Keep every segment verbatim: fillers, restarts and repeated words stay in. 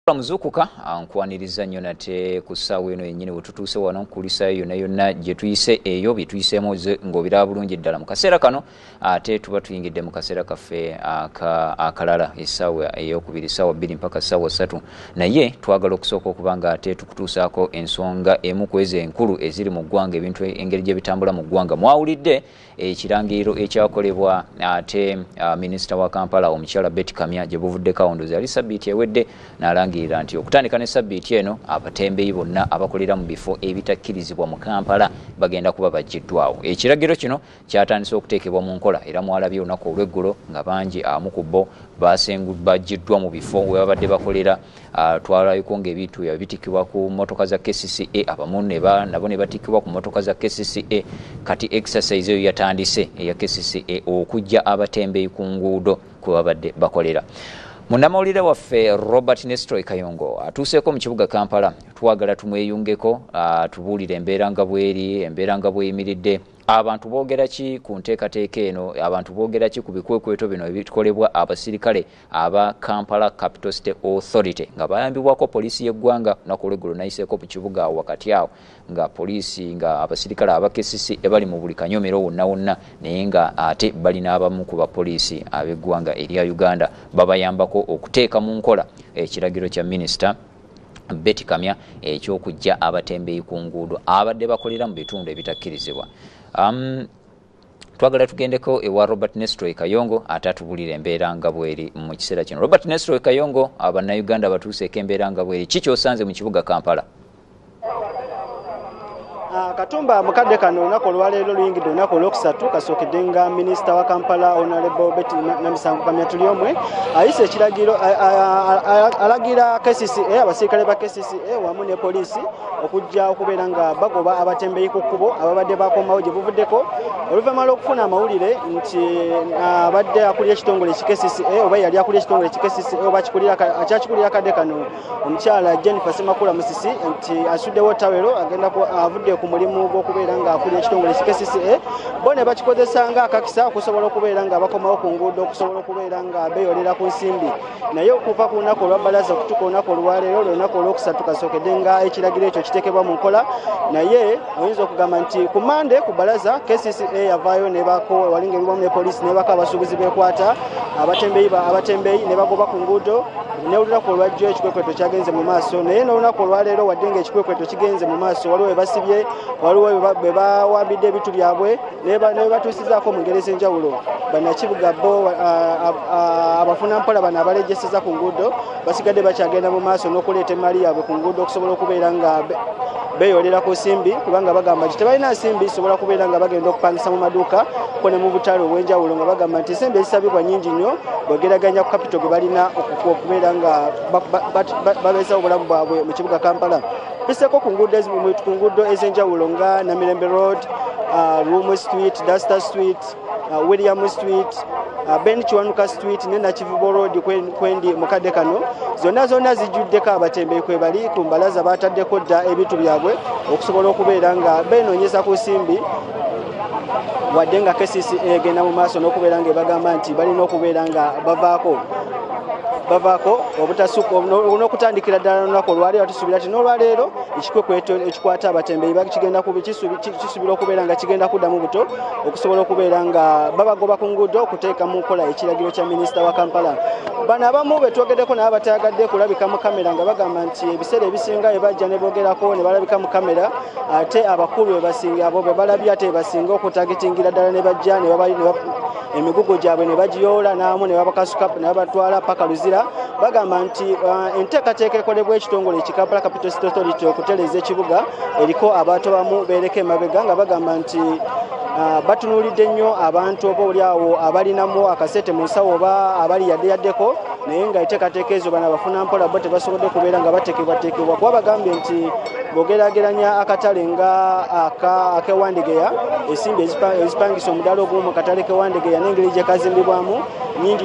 Muzukuka nkwaniriza nnyo nate ku ssaawa eno yennyini bwe tutuuse wano nkulisayo yonna yonna gye tuyise eyo bye tuyiseemu ng'obiraba bulungi ddala mu kaseera kano ate tuba tuyingidde mu kaseera kaffe akalala essaawa ey'okubiri ssaawa bbiri mpaka ssaawa ssatu naye twagala okusooka okuba nga ate tukutuusaako ensonga emu ku ezo enkulu eziri mu ggwanga ebintu engeri gye bitambula mu ggwanga. Mwawulidde ekirangiriro ekyakolebwa ate minisita wa Kampala omukyala Betty Kamya gye buvuddeko awondoza yali sabbiiti ewedde n'alangira nti okutandika ne sabbiiti eno abatembeeyi bonna abakolera mu bifo ebitakkirizibwa mu Kampala bagenda kuba baggiddwawo. Ekiragiro kino kyatandise okuteekebwa mu nkola era mwalabye olunaku olw'eggulo nga bangi amu ku bo baggiddwa mu bifo we babadde bakolera. Twalabiko ng'ebintu bitikkibwa ku mmotoka za K C C A abamu nabo ne batikkibwa ku mmotoka za K C C A. Kati exercise eyo yatandise eya K C C A okujja abatembeeyi ku nguudo kwe babadde bakolera. Munnamawulire waffe Robert Nestroy Kayongo atuuseeko mu kibuga Kampala. Twagala tumweyungeko tubuulire embeera nga bweri, embeera nga bweyimiridde. Abantu boogera ki ku nteekateeka eno, abantu boogera ki ku bikwekweto bino ebikolebwa abasirikale aba Kampala Capital City Authority nga bayambibwako poliisi y'eggwanga. Olunaku olw'eggulo nayiseeko mu kibuga awo wakati awo nga poliisi nga abasirikale aba K C C A bali mu buli kanyomero wonna wonna naye nga ate bali n'abamu ku bapoliisi ab'eggwanga erya Uganda babayambako okuteeka mu nkola ekiragiro kya minisita Betty Kamya ekyokujja abatembeeyi ku nguudo abadde bakolera mu bitundu ebitakkirizibwa. Um, twagala tugendeko ewa Robert Nestroy Kayongo ate atubulira embeera nga bweri mu kiseera kino. Robert Nestroy Kayongo, Abannayuganda batuuseeko embeera nga bweri, ki ky'osanze mu kibuga Kampala? Uh, Katumba mukadde kano olunaku olwaleero luyingidde olunaku olwokusatu kasookedde nga minisita wa Kampala Honorable Betty Namisango Kamya tuli omwe ayise ekiragiro alagira K C C A abasirikale ba K C C A wamu ne poliisi okujja okubeera nga bagoba abatembeeyi ku kkubo ababadde bakomawo gye buvuddeko oluvannyuma lw'okufuna amawulire nti abadde akulira ekitongole ki K C C A oba yali akulira ekitongole ki K C C A oba akyakikulira kadde kano omukyala Jennifer Semakula Musisi nti asuddewo tawero agenda avudde ku mulimu gw'okubeera nga akulira ekitongole ki K C C A bo ne bakikozesa nga akakisa okusobola okubeera nga bakomawo ku nguudo okusobola okubeera nga beeyolera ku nsimbi. Naye okuva ku lunaku olwabbalaza okutuuka olunaku olwaleero olunaku olwokusatu kasookedde nga ekiragiro ekyo kiteekebwa mu nkola. Naye oyinza okugamba nti ku Mande ku bbalaza K C C A yavaayo nebako walinga ebiwamu ne poliisi nebaka abasuubuzi beekwata abatembeeyi abatembeeyi ne bagoba ku nguudo. Ne olunaku olwajjo ekikwekweto kyagenze mu maaso naye n'olunaku olwaleero wadde nga ekikwekweto kigenze mu maaso waliwo we basibye waliwo bwe bawambidde ebitu byabwe ne batuusizaako mu ngeri ez'enjawulo. Bannakibuga bo abafunampola bano abalegeseza ku nguudo basigadde bakyagenda mu maaso n'okuleeta emmali yaabwe ku nguudo okusobola okubeera nga beeyolera ku nsimbi kubanga bagamba nti tebalina nsimbi zisobola kubeera nga bagenda okupangisa mu maduuka ko ne mu butale obw'enjawulo nga bagamba nti ensimbi ezisabibwa nnyingi nnyo bwegeraganya ku kapito gwe balina okubeera nga babeesawo obulamu bwabwe mu kibuga Kampala. Tuseeko ku nguudo ez'enjawulo nga Namirembe Road, Rumu Street, Duster Street, William Street, Ben Kiwanuka Street ne Nakivubo Road kwendi mukadde kano zonna zonna zijjuddeko abatembeeyi kwe bali ku mbalaza bataddeko dda ebitu byabwe okusobola okubeera nga beenoonyeza ku nsimbi wadde nga K C C A egenda mu maaso n'okubeera nga bagamba nti balina okubeera nga bavaako bavaako obutasuka n'okutandikira ddala olunaku olwaleero tusuubira nti n'olwaleero ekikwekweto ekikwata abatembeeyi kigenda kisuubira okubeera nga kigenda kuddamu buto okusobola okubeera nga babagoba ku nguudo okuteeka mu nkola ekiragiro kya minisita wa Kampala. Bano abamu betwogeddeko nabo batayagadde kulabika mu kamera nga bagamba nti ebiseera ebisinga ebajja ne boogerako ne balabika mu kamera ate abakulu ebasinga abo be balabye ate ebasinga okutagetingira ddala ne bajja ne babali emigugu gyabwe ne bagiyoola n'amu ne babakasuka ne babatwala paka Luzira. Bagamba nti enteekateeka ekolebwa ekitongole ki Kampala Capital City Authority okutereeza ekibuga eriko abantu bamu beereka emabega nga bagamba nti batunuulidde nnyo abantu oba oliawo abalinamu akasete mu nsawo oba abali yadde yaddeko naye nga enteekateeka ezo bano abafunampola bo tebasobodde kubeera nga bateekebwateekebwa kuba bagambye nti bw'ogeraageranya akatale nga akewandegeya ensimbi ezipangisa omudaala ogumu mu katale kewandegeya n'engeri gye kazimbibwamu nnyingi nnyo nga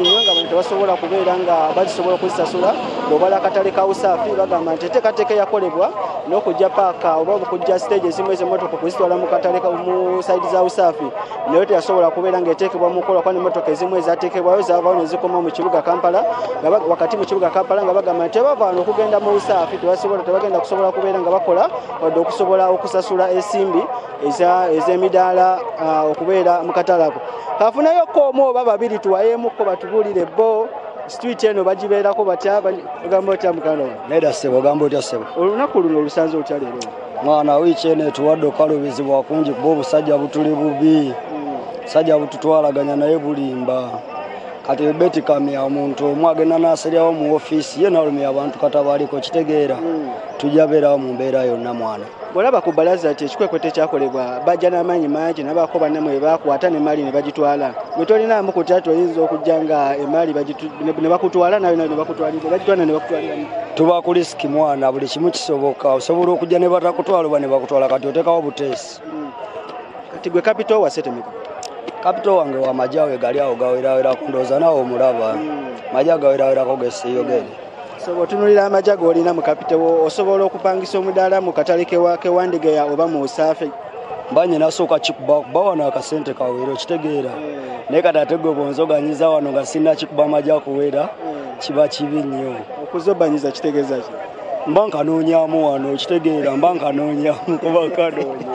tebasobola kubeera nga bazisobola okuzisasula bw'obala akatale ka usaafi bagamba nti enteekateeka yakolebwa n'okujja paaka oba okujja stage ezimu ez'emmotoka okuzitwala mu katale mu saidi za usaafi naye teyasobola kubeera ng'eteekebwa mu nkola kuba n'emmotoka ezimu ezateekebwayo zaavaawo ne zikoma mu kibuga Kampala wakati mu kibuga Kampala nga bagamba nti tebavaano okugenda mu usaafi tebasobola tebagenda kusobola kubeera nga bakola wadde okusobola okusasula ensimbi ez'emidaala okubeera mu katale ako kafunayo koomu oba babiri tuwayeemukko batubuulire bo street eno bagibeerako batya ogamba otya mukano nedda ssebo ogamba otya ssebo olunaku luno olusanze otya leero mwana wiiki eno etuwadde okalubizibwa kungi kuba obusajja butuli bubi busajja bututwalaganya naye bulimba kati beti kamya omuntu omu agenda n'aseryawo mu ofiisi ye nalumya abantu katabaaliko kitegeera tujja beerawo mu mbeera yonna mwana olaba ku balaza ati ekikwekweto ekyakolebwa bajja n'amaanyi mangi nabaako bannamwe bakwata n'emaali ne bagitwala bwe tolinaamu kutya toyinza okujja nga emaali ne bakutwala nawe ne bakutwalira bagitwala ne bakutwaliramu tuba ku lisiki mwana buli kimu kisoboka osobola okujja ne batakutwala oba ne bakutwala kati oteekawo buteesi kati gwe kapito wase temeka kapito wange wa majawe gali awo gawerawera kundooza nawe omulaba maja gawerawerako gesiyogere so otunulira amaja g'olina mu kapito osobola okupangisa omudaala mu katale kewandigeya oba mu usaafi mba nyina sooka kikuba kuba wano akasente kaweera okitegeera naye kati ate gwe bwonzoganyiza wano nga sinna kikuba amaja kuweera kiba kibi nnyo okuzobanyiza kitegeeza ki mba nkanoonyaamu wano okitegeera mba nkanoonyaamu kuba kanoonya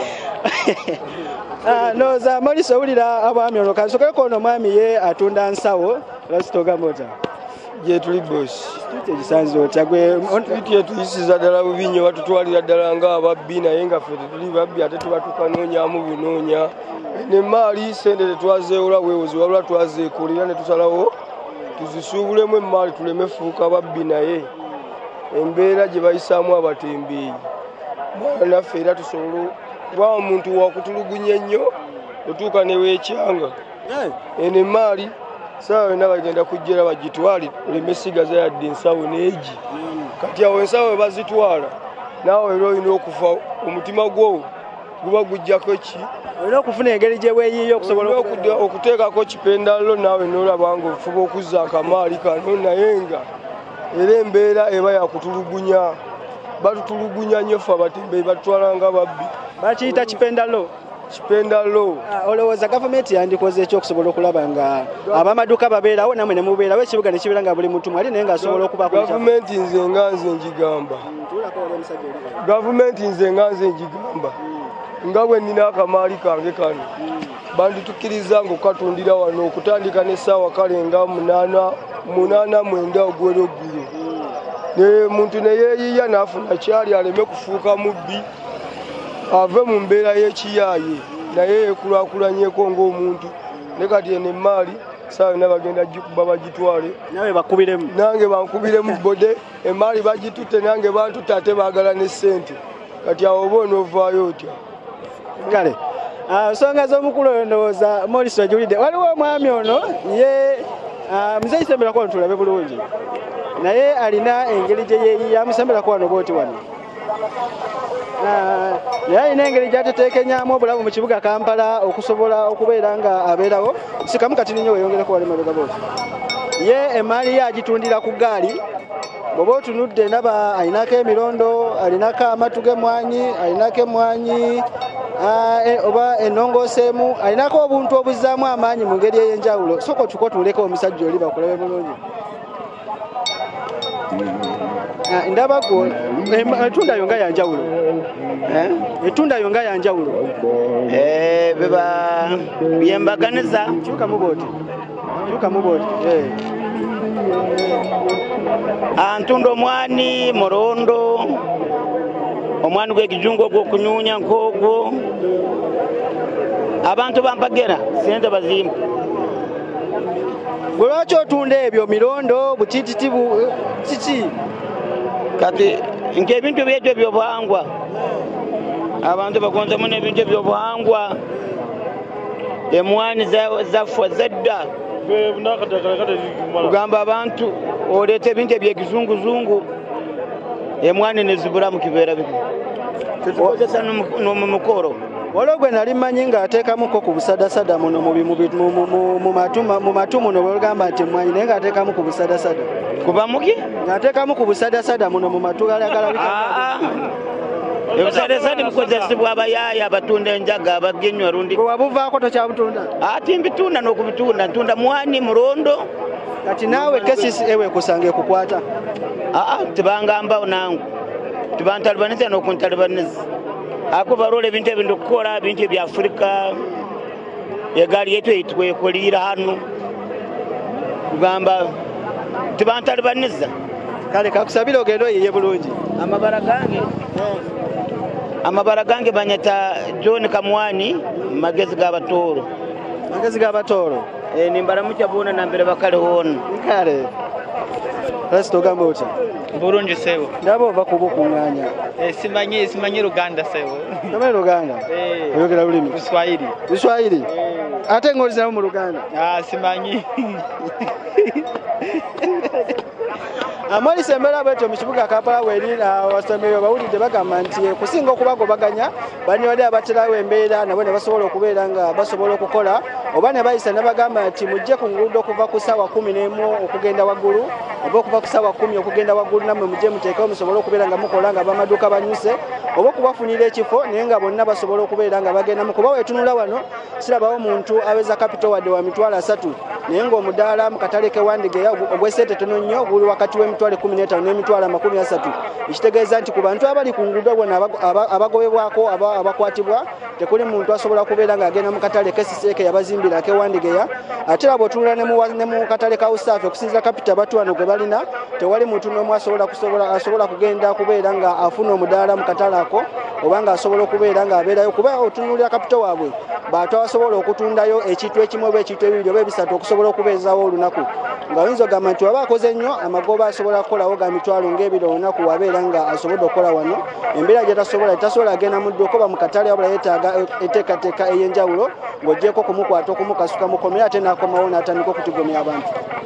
noza Morris owulira abwami ono kansokeko ono mwami ye atunda nsawo lasitogamba ota gye tuli bosi ekisanze otya gwe street etuyisiza ddala bubi nnyo batutwalira ddala ng'ababbi naye nga ffe tetuli babbi ate tuba tukanoonyaamu bunoonya nemaali sente tetwazeewola weewozi wabula twazeekolera ne tusalawo tuzisuubulemu emaali tuleme fuuka babbi naye embeera gye bayisaamu abatembeeyi mwana naffe era tusobole kuba omuntu wakutulugunya ennyo otuuka ne weekyanga eno emaali saawa yonna bagenda kujjera bagitwali oleme sigaza yadde ensawo neegi kati awo ensawo we bazitwala naawe era olina okufa omutima gwo guba gujjako ki olina okufuna engeri gye weeyiiyo okusobola okuteekako kipendallo naawe noolaba nga ofuba okuzza akamaali kano naye nga era embeera eba yakutulugunya batutulugunya nnyo ffe abatembeeyi batutwala nga babbi bakiyita kipendallo kipendallo olowooza gavumenti yandikoze eki okusobola okulaba nga abamaduka babeerawo namwe ne mubeerawo ekibuga ne kibeera nga buli muntu mwali naye ng'asobola okubaako gavumenti nze nga nze njigamba gavumenti nze nga nze njigamba nga bwe nnina akamaali kange kano banditukkiriza nga okukatundira wano okutandika n'essaawa kale nga munaana mwenda ogwera oggulo ne muntu ne yeeyiya n'afuna kyali aleme kufuuka mubbi ave mu mbeera y'ekiyaaye naye yeekulaakulanyeko ng'omuntu ne kati eno emaali saawa yonna bagenda gikuba bagitwale nawe bakubiremu nange bankubiremu bode emaali bagitutte nange bantutte ate baagala ne ssente kati awo oba onoovaayo otya kale nsonga z'omukulu oyo ndowooza Morris ojulidde waliwo omwami ono ye muzeeyi sembera kwano tulabe bulungi naye alina engeri gye yeeyiyamu sembera kwano booti wano naye alina engeri gy'ateteekenyamu obulamu mu kibuga Kampala okusobola okubeera nga abeerawo sikamu kati ninyo weyongereko wali mabega booti ye emaali ye agitundira ku gaali bw'oba otunudde ndaba alinako emirondo alinako amatu g'emmwanyi alinako emmwanyi oba ennongooseemu alinako obuntu obuzzaamu amaanyi mu ngeri ey'enjawulo sooka otuko tuuleko omusajja oli bakulabe bulungi ndabako etunda yo nga yanjawulo etunda yo nga yanjawulo beba byembaganiza kyuka mubooti kyuka mubooti antunda omwani murondo omwani gw'ekijungu ogw'okunyuunya nk'ogwo abantu bampagera sente bazimba gwe lwaki otunda ebyo mirondo butititi kiki kati nk'ebintu byekyo byobuhangwa abantu bagonzemu n'ebintu ebyobuhangwa emwani zaffe zedda kugamba abantu oleeta ebintu ebyekizunguzungu emwani nezibula mu kibeera bino tetukozesa n'omumukoro waliwo gwe nali mmanyi ng'ateekamuko ku busadasada muno mu matu muno bwegamba nti mwanyi naye ng'ateekamu ku busadasada kuba muki ng'ateekamu ku busadasada muno mu matu galagala ebusadasadi bukozesebwa abayaaya abatunda enjaga abagenywa lundi gwe wabuvaako tokyabutunda ati mbitunda n'okubitunda ntunda mwani mulondo kati naawe kesisi ewe kusanga ekukwata aa tebangambawo nangu tibantalibaniza n'okuntalibaniza ako barola ebintu ebintu okukola ebintu ebya Afurika egaali yetu eitwekolira hano kugamba tibantalibaniza kale kakusabira ogenda oyiye bulungi amabara gange amabara gange banyata John Kamwani magezi g'abatooro magezi g'abatooro e, nimbaramucha bona nambere bakale hono kale Resto gamba otya bulungi sebo ndaba ova kubukuŋŋaanya e, simanyi simanyi Luganda sebo tamanyi Luganda e, oyogera lulimi Luswahili Luswahili e. Ate ng'oliziramu mu Luganda ah, simanyi Amolise embeera bwetyo mu kibuga Kampala weri abasomeyo bawulidde bagamba nti kusinga okubagobaganya banywadde abaterawo embeera nabo ne basobola okubeera nga basobola okukola oba ne bayisa ne bagamba nti mujje ku nguudo okuva ku ssaawa kumi n'emu okugenda waggulu oba okuva ku ssaawa kumi okugenda waggulu nammwe mujje muteekewo musobole okubeera nga mukola nga bamaduuka banyuse oba okubafunira ekifo naye nga bonna basobola okubeera nga bagendamu kuba wetunula wano sirabawo muntu aweza kapito wadde wa mitwalo asatu naye ng'omudaala mu katale kewandigeya ogw'esente tono nnyo guli wakati w'emitwalo kumi n'etaano n'emitwalo amakumi asatu ekitegeeza nti ku bantu abali ku nguudo bonna abagobebwako abakwatibwa tekuli muntu asobola kubeera ng'agenda mu katale kesiseeke yabazimbira akewandigeya ate era bw'otunula ne mu katale ka usaafe okusinziira kapita batwano gwe balina tewali muntu n'omu asobola kugenda kubeera nga afuna omudaala mu katale ako oba ng'asobola okubeera ng'abeerayo kuba otunulira kapita waabwe bantu abasobola okutundayo ekintu ekimu oba ekintu ebibiri oba ebisatu okusobola okubeezaawo olunaku nga oyinza ogamba nti waba akoze nnyo amagoba asobola kukolawo ga mitwalo ng'ebiri olunaku wabeera nga asobodde okukola wano embeera gyetasobola tasobola agenda mu dduuka oba mu katale wabula yeetaaga enteekateeka ey'enjawulo ng'oggyeko kumukwata okumukasuka mukomera ate n'akomawo n'atandika okutigomya abantu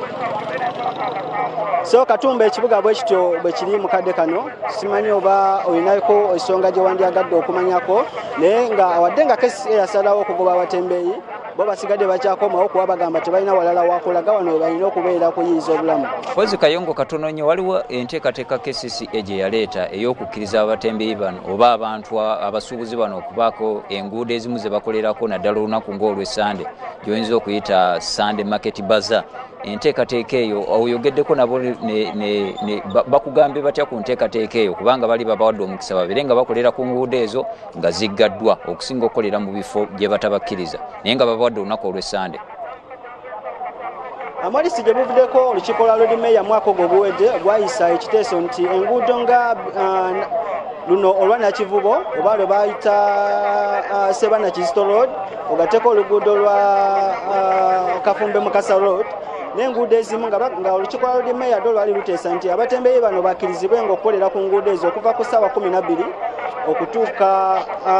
so Katumba ekibuga bwe kityo bwe kiri mu kadde kano simanyi oba olinako ensonga gye wandyagadde okumanyako naye nga wadde nga kesi eyasalawo okugoba abatembeeyi bo basigadde bakyakomawo kuba bagamba tebalina walala wakulaga wano balina okubeera kuyiiza obulamu pozi kayongo katono nnyo waliwo enteekateeka K C C A gye yaleeta ey'okukkiriza abatembeeyi bano oba abantu abasuubuzi bano okubaako enguudo ezimu ze bakolerako naddala olunaku ng'olw'essande gy'oyinza okuyita Sunday Market Bazaar enteekateeka eyo oyogeddeko nabo bakugambye batya ku nteekateeka eyo kubanga bali babawadde omukisa babire nga bakolera ku nguudo ezo nga ziggaddwa okusinga okukolera mu bifo gye batabakkiriza naye nga babawadde olunaku olw'essande amalisi gye buvuddeko olukiiko lwa Lord Mayor mwaka ogwo oguwedde gwayisa ekiteeso nti enguudo nga luno olwa Nakivubo oba lwe bayita Sebana Kizito Road ogatteko oluguudo lwa Kafumbe Mukasa Road n'enguudo ezimu nga olukiiko lwa Lord Mayor do lwali luteesa nti abatembeeyi bano bakkirizibwe nga okukolera ku nguudo ezo okuva ku ssaawa kumi na bbiri okutuuka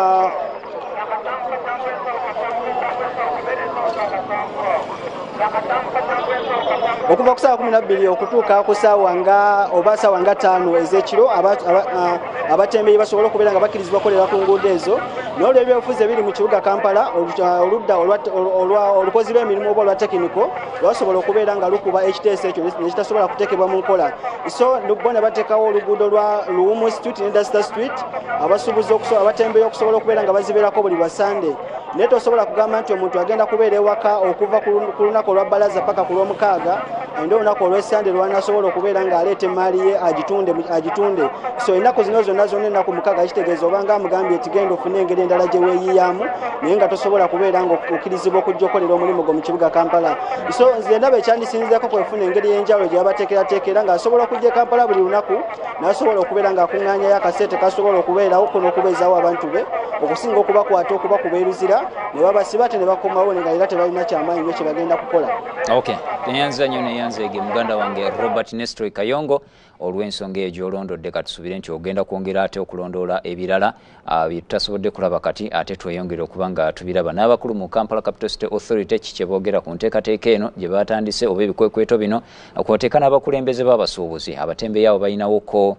okuva ku ssaawa kumi na bbiri okutuuka ku ssaawa nga oba ssaawa nga ttaano ez'ekiro abatembeeyi basobola okubeera nga bakkirizibwa okukolera ku nguudo ezo n'olwo ebyobufuzi ebiri mu kibuga Kampala oludda olukozi lw'emirimu oba olwa tekiniko lwasobola okubeera nga lukuba ekiteeso ekyo nekitasobola kuteekebwa mu nkola so bo ne bateekawo oluguudo lwa Luwumu Street ne Dasta Street abasuubuzi abatembeeyi okusobola okubeera nga bazibeerako buli lwa Sande naye tosobola kugamba nti omuntu agenda kubeera ewaka okuva ku lunaku olwa bbalaza paka ku lw'omukaaga ende olunaku olw'essande lwanasobola okubeera ng'aleeta emaali ye agitunde so ennaku zino zonna zonna ennaku mukaaga kitegeeza obanga amugambye tigenda ofune engeri endala gye weeyiyamu naye nga tosobola kubeera nga okkirizibwa okujja okolera omulimu gwo mu kibuga Kampala so nze ndaba ekyandisinzeko kwefuna engeri y'enjawulo gye babateekerateekera ng'asobola okujja e Kampala buli lunaku n'asobola okubeera ng'akuŋŋaanyayo akaseete kasobola okubeerawo ko n'okubeezaawo abantu be okusinga okubakwata okubakubeeruzira ne babasiba ate ne bakomawo ne nga era tebalina kyamaanyi nyo kye bagenda kukola okay enyanza nnyo Nyanzege muganda wange Robert Nestor Kayongo olw'ensonga eyo olondodde katusubire nti ogenda kwongera ate okulondoola ebirala bitasobodde kulaba kati ate tweyongere okuba nga tubiraba n'abakulu mu Kampala Capital City Authority kye boogera ku nteekateeka eno gye batandise oba ebikwekweto bino okwoteeka n'abakulembeze b'abasuubuzi abatembeeyi abo balinawo ko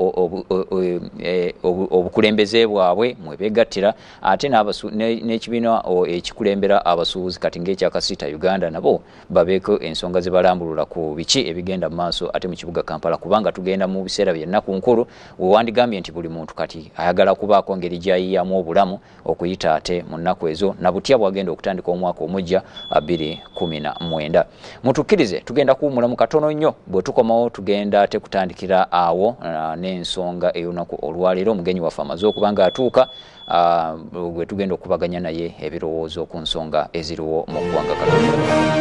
obukulembeze bwabwe mwe beegattira ate n'ekibiina ekikulembera abasuubuzi kati ng'ekyakasiita Uganda nabo babeeko ensonga ze balambulula ku biki ebigenda mu maaso ate mu kibuga Kampala kubanga tugenda mu biseera by'ennaku nkulu wewandigambye nti buli muntu kati ayagala kubaako ngeri gy'ayiyamu obulamu okuyita ate mu nnaku ezo na butya bwagenda okutandika omwaka omujja abiri kumi na mwenda. Mutukkirize tugenda kuwumula mu katono nnyo bwe tukomawo tugenda ate kutandikira awo n'ensonga ey'olunaku olwaleero omugenyi waffe amaze okuba nga atuuka gwe tugenda okubaganya naye ebirowoozo ku nsonga eziriwo mu ggwanga Katonda.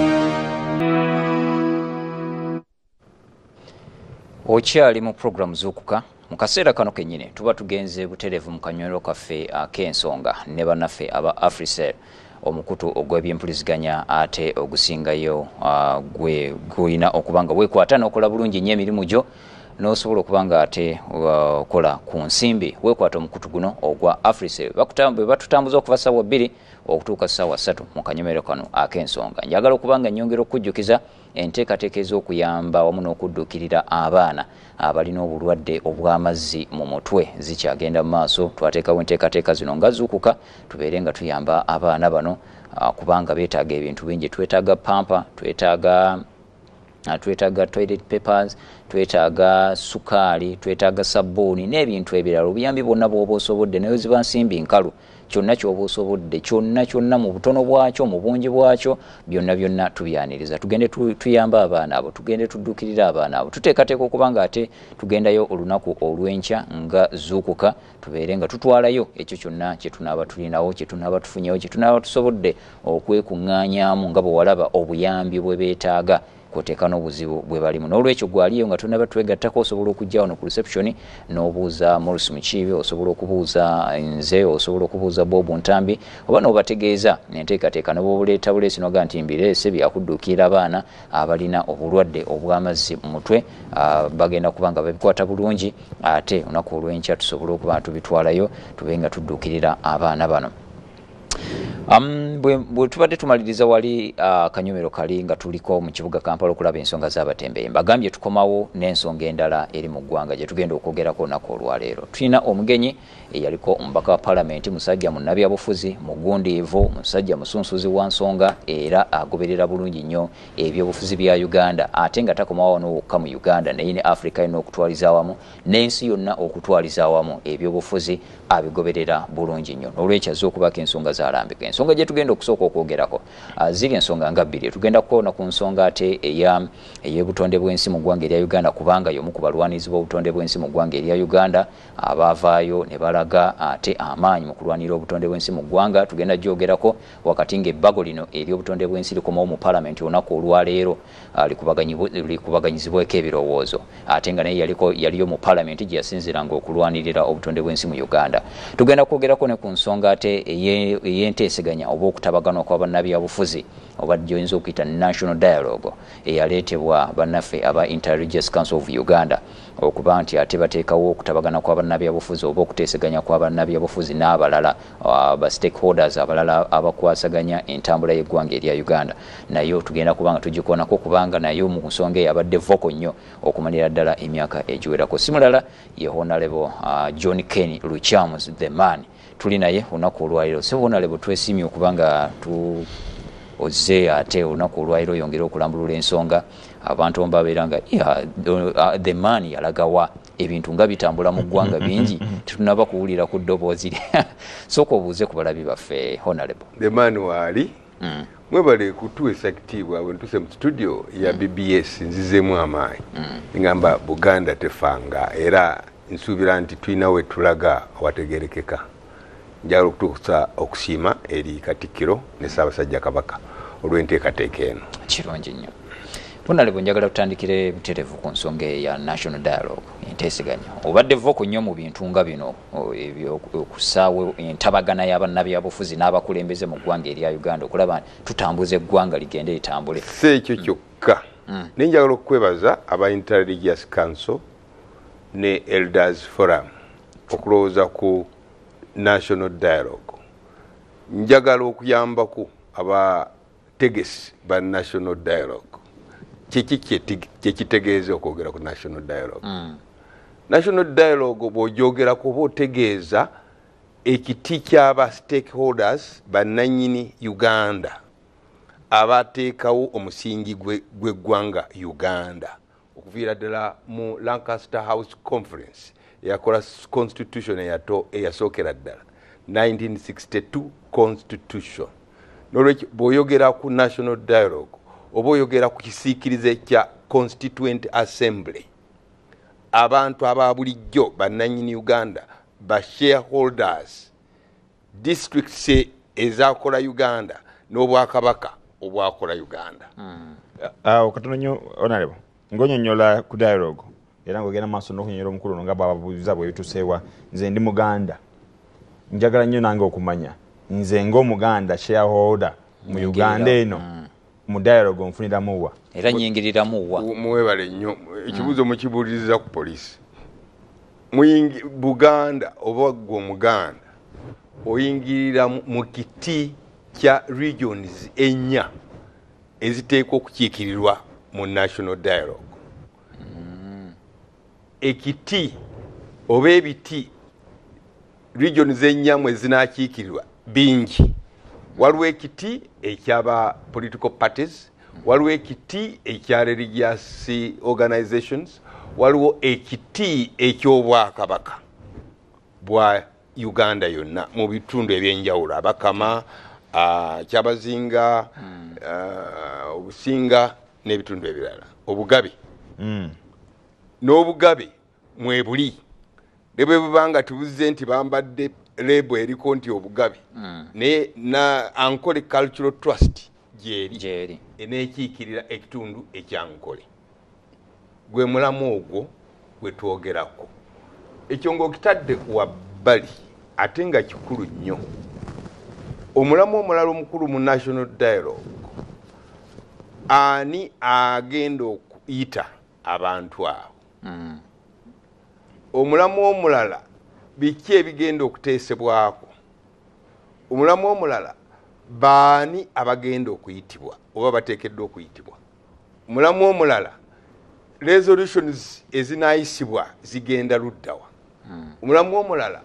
Okyali mu programu Zuukuka mu kaseera kano kennyini tuba tugenze butereevu mu kanywero kaffe ak'ensonga ne bannaffe aba Africell omukutu ogw'ebyempuliziganya ate ogusingayo gwe gulina okuba nga weekwata n'okola bulungi nnyo emirimu gyo n'osobola okuba nga ate okola ku nsimbi weekwata omukutu guno ogwa Africell bwe batutambuza okuva ssaawa bbiri okutuuka ssaawa ssatu mu kanywero kano ak'ensonga. Njagala okuba nga nnyongera okujjukiza enteekateeka ez'okuyamba wamu n'okudduukirira abaana abalina obulwadde obw'amazzi mu mutwe zikyagenda mu maaso. Twateekawo enteekateeka zino nga Zuukuka tubeere nga tuyamba abaana bano kubanga beetaaga ebintu bingi. Twetaaga pampa, twetaaga twetaaga toilet papers, twetaaga sukaali, twetaaga sabbuuni n'ebintu ebirala. Obuyambi bwonna bw'oba osobodde naye ziba nsimbi nkalu kyonna ky'oba osobodde kyonna kyonna mu butono bwakyo mu bungi bwakyo byonna byonna tubyaniriza. Tugende tuyamba abaana abo, tugende tudduukirira abaana abo. Tuteekateeka okuba nga ate tugendayo olunaku olw'enkya nga Zuukuka tubeere nga tutwalayo ekyo kyonna kye tunaaba tulinawo kye tunaaba tufunyewo kye tunaaba tusobodde okwekuŋŋaanyaamu nga bwe walaba obuyambi bwe beetaaga kwoteeka n'obuzibu bwe balimu. N'olwekyo gwaliyo nga tunaba twegattako osobola okujja wano ku reception n'obuuza Morris Mukiibe, osobola okubuuza nze, osobola okubuuza Bob Ntambi oba n'obategeeza n'enteekateeka ne bw'obuleeta buleesi n'oga nti mbireese byakudduukira abaana abalina obulwadde obw'amazzi mu mutwe bagenda kuba nga babikwata bulungi ate olunaku olw'enkya tusobole okuba tubitwalayo tube nga tudduukirira abaana bano. Um, bwe tubadde tumaliriza wali akanyomero uh, kali nga tuliko mu kibuga Kampala okulaba ensonga z'abatembeeyi mbagambye tukomawo n'ensonga endala eri mu ggwanga gye tugenda okwogerako olunaku olwaleero. Tulina omugenyi eyaliko omubaka wa palamenti musajja munnabyabufuzi mugundiivu musajja musunsuzi wa nsonga era agoberera bulungi nnyo ebyobufuzi bya Uganda ate nga takomawo n'okka mu Uganda naye ne Africa ino okutwaliza awamu n'ensi yonna okutwaliza awamu ebyobufuzi abigoberera bulungi nnyo. Olwekyo azze okubaka ensonga z'alambika. Ensonga gye tugenda okusooka okwogerako ziri ensonga nga bbiri. Tugenda kukoona ku nsonga ate eya ey'obutonde bw'ensi mu ggwanga erya Uganda kubanga y'omu ku balwanizi b'obutonde bw'ensi mu ggwanga erya Uganda abaavaayo ne balaga ate amaanyi mu kulwanira obutonde bw'ensi mu ggwanga. Tugenda gyogerako wakati ng'ebbago lino ery'obutonde bw'ensi likomawo mu palamenti olunaku olwaleero likubaganyizibweko ebirowoozo ate nga naye yaliko yaliyo mu palamenti gye yasinziranga okulwanirira obutonde bw'ensi mu Uganda. Tugenda kwogerako ne ku nsonga ate ey'enteeseganya oba okutabagana kw'abannabyabufuzi oba gy'oyinza okuyita national dialogue eyaleetebwa bannaffe aba Inter-Religious Council of Uganda okuba nti ate bateekawo okutabagana kw'abannabyabufuzi oba okuteeseganya kw'abannabyabufuzi n'abalala ba stakeholders abalala abakwasaganya entambula y'eggwanga erya Uganda. Nayo tugenda kuba nga tugikoonako kubanga nayo mu nsonga eyabadde voko nnyo okumalira ddala emyaka egiwerako. Si mulala ye Honorable uh, John Kenny Luchamus the man tuli naye olunaku olwaliro. Si Honorable twesimye okuba nga tu ozze ate olunaku olwaliro yongera okulambulula ensonga abantu mbabeera nga yeah, the man yalagawa ebintu nga bitambula mu ggwanga bingi tetunaba kuwulira ku ddoboozi sooka obuuze ku balabi baffe Honorable. The man waali mm. mwebale kutuweesa kitiibwa bwe ntuse mu studio ya mm. B B S nzizeemu amaanyi mm. ngamba Buganda tefanga era nsuubira nti tulina we tulaga awategerekeka. Njagala okutuusa okusiima eri Katikkiro ne Ssaabasajja Kabaka olw'enteekateeka eno. Kirungi nnyo. Honorable njagala tutandikire butereevu ku nsonga ya national dialogue enteeseganya. Obadde voko nnyo mu bintu nga bino ebyokusaawe entabagana y'abannabyabufuzi n'abakulembeze mu ggwanga erya Uganda okulaba tutambuze eggwanga ligende litambule. Si ekyo kyokka mm. Nenjagala okwebaza aba Interreligious Council ne Elders Forum okulowooza ku National Dialogue. Njagala okuyambako aba tegesi ba National Dialogue. Kiki kyekitegeeza okwogera ku National Dialogue. Mm. National Dialogue bw'ojogera ku bootegeeza ekiti ky'aba stakeholders bannannyini Uganda abateekawo omusingi gw'eggwanga Uganda okuviira ddala mu Lancaster House Conference eyakola constitution eyasookera ddala nineteen sixty-two constitution. N'olwekyo bw'oyogera ku National Dialogue oba oyogera ku kisiikirize kya Constituent Assembly, abantu aba bulijjo bannannyini Uganda ba shareholders districts ezakola Uganda n'obwakabaka obwakola Uganda. Awo katono nnyo honorable ngonyonyola ku dialogue era ngogenda maaso n'okunyonyola omukulu nga bababuuza bwe bituseewa. Nze ndi Muganda, njagala nnyo nange okumanya nze ng'Omuganda shareholder mu Uganda eno mu dialogue onfuniramu wa era nyingiriramu wa muwebale nnyo ekibuuzo mukibuuliriza ku poliisi. Muyingi Buganda oba gwe Omuganda oyingirira mu kiti kya regions ennya eziteekwa okukiikirirwa mu National Dialogue. Mm. Ekiti oba ebiti regions ennya mwe zinaakiikirirwa bingi. Waliwo ekiti ekyaba political parties, waliwo ekiti ekya religious organizations, waliwo ekiti eky'obwakabaka bwa Uganda yonna mu bitundu ebyenjawulo, Abakama, uh, Kyabazinga, uh, Obusinga n'ebitundu ebirala. Obugabe mm. n'obugabe mwebuli ne bwe bubanga tubuze nti bambadde lebo eriko nti obugabe mm. ne na Ankole Cultural Trust jeri jeri enekiikirira ekitundu ekyankole. Gwe mulamu ogwo gwe twogerako ekyo ng'okitadde wabbali ate nga kikulu nnyo. Omulamu omulala omukulu mu National Dialogue ani agenda okuyita abantu abo. Mm. Omulamu omulala biki ebigenda okuteesebwako. Omulamu omulala baani abagenda okuyitibwa oba bateekeddwa okuyitibwa. Omulamu omulala resolutions ezinaayisibwa zigenda luddawa. Mm. Omulamu omulala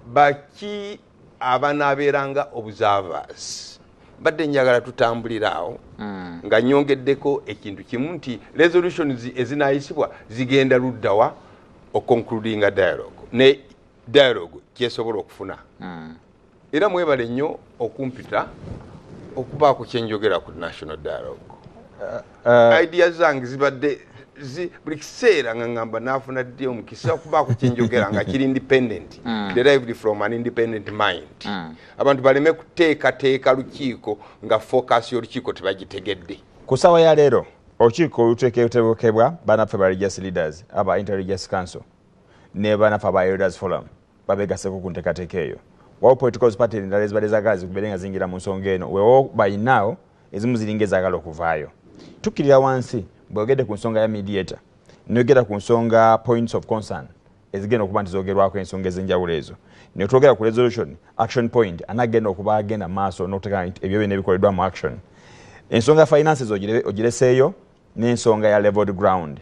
baki abanaabeeranga observers. Badde njagala tutambulira awo mm. nga nyongeddeko ekintu kimu nti resolutions ezinaayisibwa zigenda luddawa okoncludinga dialogue ne dialogue kyesobola okufuna. Mm. Era mwebale nnyo okumpita okubaako kyenjogera ku National Dialogue. Uh, uh, ideas zange zibadde zi buli kiseera nga ngamba naafuna ddi omukisa okubaako kyenjogera nga kiri independent mm. derived from an independent mind. Mm. Abantu baleme kuteekateeka lukiiko nga focus y'olukiiko tebagitegedde. Ku ssaawa ya leero olukiiko oluteekebwa banaffe ba religious leaders aba Interreligious Council ne banaffe aba Elders Forum babegaseko ku nteekateeka eyo. Wawo political party endala ezibadde zaagala zikubeere nga zingira mu nsonga eno wewo bayinaawo ezimu ziringa ezaagala okuvaayo. Tukkirira wansi bwogedde ku nsonga ya mediator noyogera ku nsonga points of concern ezigenda okuba nti zoogerwako ensonga ez'enjawulo ezo ne twogera ku resolution action point anagenda okuba agenda maaso n'okuteeka ebyo byonna ebikoleddwa mu action. Ensonga finances ogireseeyo n'ensonga ya leveled ground.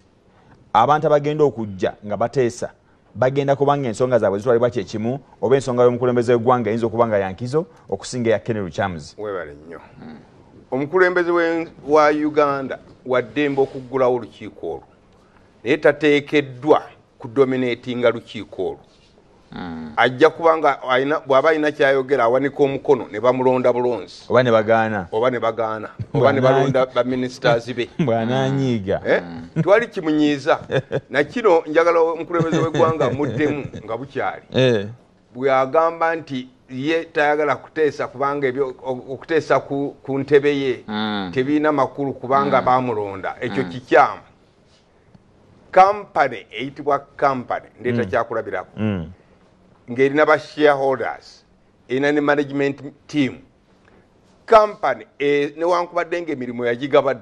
Abantu abagenda okujja nga bateesa bagenda kubanga ensonga zaabwe zitwalibwa kyekimu oba ensonga y'omukulembeze w'eggwanga eyinza okuba nga yankizo okusinga eya Kenny Lukyams. Webale nnyo. Mm. Omukulembeze wa Uganda waddembe okuggulawo olukiiko olwo naye tateekeddwa kudominatinga lukiiko olwo. Mm. Ajja kubanga bw'aba alina kyayogera awanika omukono ne bamulonda bulonzi oba ne bagaana oba ne bagaana oba ne balonda baministers be bw'anaanyiiga. Eh? Twali kimunyiiza na kino njagala omukulembeze w'eggwanga muddemu nga bukyali bw'agamba nti ye tayagala kuteesa kubanga ebyo okuteesa ku, ku ntebe ye mm. tebiina makulu kubanga mm. bamulonda ekyo mm. kikyamu. Company eyitibwa company ndeeta mm. kyakulabirako mm. ng'erina ba shareholders erina ne management team. Company e, newankubadde ng'emirimu yagigabadda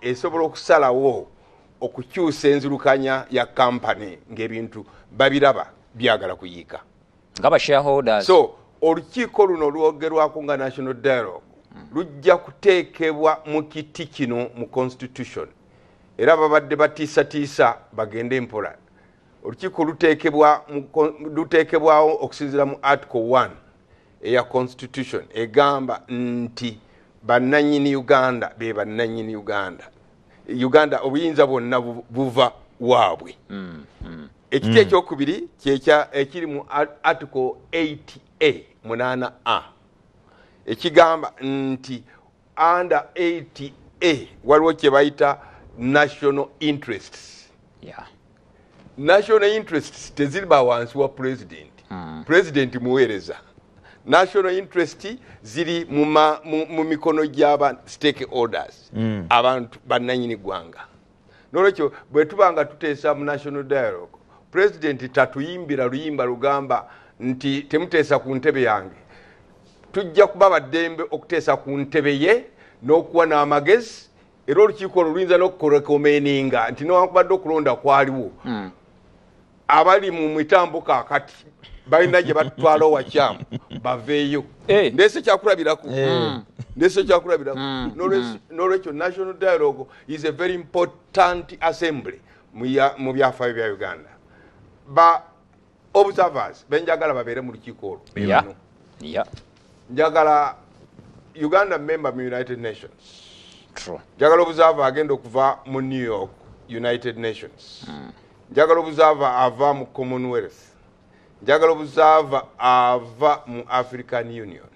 esobola okusalawo okukyusa enzirukanya ya kampani ng'ebintu babiraba byagala kuyiika ngaba shareholders. So olukiiko luno lwogerwako nga national dialogue lujja kuteekebwa mu kiti kino mu constitution era babadde batiisatiisa bagende mpola. Olukiiko luteekebwa luteekebwawo okusinziira mu article one eya constitution egamba nti bannannyini Uganda be bannannyini Uganda. Uganda obuyinza bwonna buva waabwe. Mm, mm. Ekiti ekyokubiri kyekya ekiri mu article eight A munana A ekigamba nti under eight A waliwo kye bayita national interests. Yeah. National interests teziriba wansi wa president. Mm. President muweereza. National interest ziri mu, mu, mu mikono gy'aba stakeholders. Mm. Abantu bannannyini ggwanga. Nolwekyo bwe tubanga tuteesa mu national dialogue president tatuyimbira luyimba lugamba nti temuteesa ku ntebe yange. Tujja kuba baddembe okuteesa ku ntebe ye n'okuwa n'amagezi era olukiiko luyinza n'okurekomeninga nti newankubadde okulonda kwaliwo. Mm. Abali mu mitambuka akati balina gye batwala owakyamu baveeyo. Hey. Ndese kyakulabirako. Mm. Ndese kyakulabirako. Mm. N'olwekyo national dialogue is a very important assembly mu byafaayo bya Uganda. Ba observers benjagala babeere mu lukiiko olwo. Yeah. Yeah. Njagala Uganda member mu United Nations. True. Njagala observer agenda okuva mu New York United Nations. Mm. Njagala observer ava mu Commonwealth. Njagala observer ava mu African Union.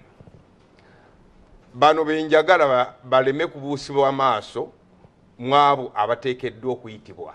Bano benjagala baleme kubuusibwa amaaso mwabo abateekeddwa okuyitibwa.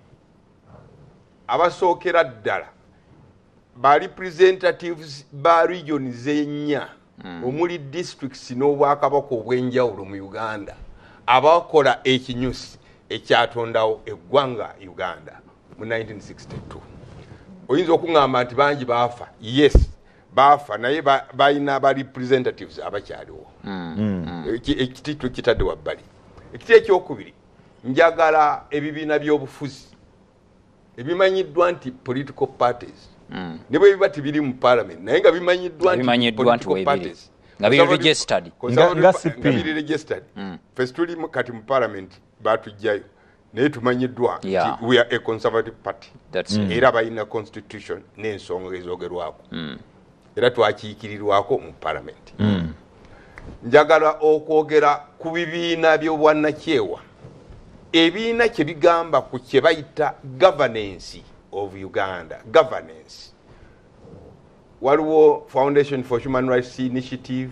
Abasookera ddala ba representatives ba regions ennya mm. omuli districts n'obwakabaka obw'enjawulo mu Uganda abakola ekinyusi ekyatondawo eggwanga Uganda mu nineteen sixty-two. Oyinza okuŋŋamba nti bangi baafa. Yes, baafa naye balina ba representatives abakyaliwo. Ekiti tukitadde wabbali. Ekiti ekyokubiri njagala ebibiina by'obufuzi ebimanyiddwa nti political parties. Mm. Ne bwe biba tibiri mu parliament naye nga bimanyiddwa nti political parties nga biri registered nga biri registered. Fes tuli kati mu parliament batujjayo naye tumanyiddwa yeah. nti we are a conservative party. That's mm. era balina constitution n'ensonga ezoogerwako mm. era twakiikirirwako mu parliament. Mm. Njagala okwogera ku bibiina by'obwannakyewa ebiina kye bigamba ku kye bayita governance of Uganda. Governance. Waliwo Foundation for Human Rights Initiative,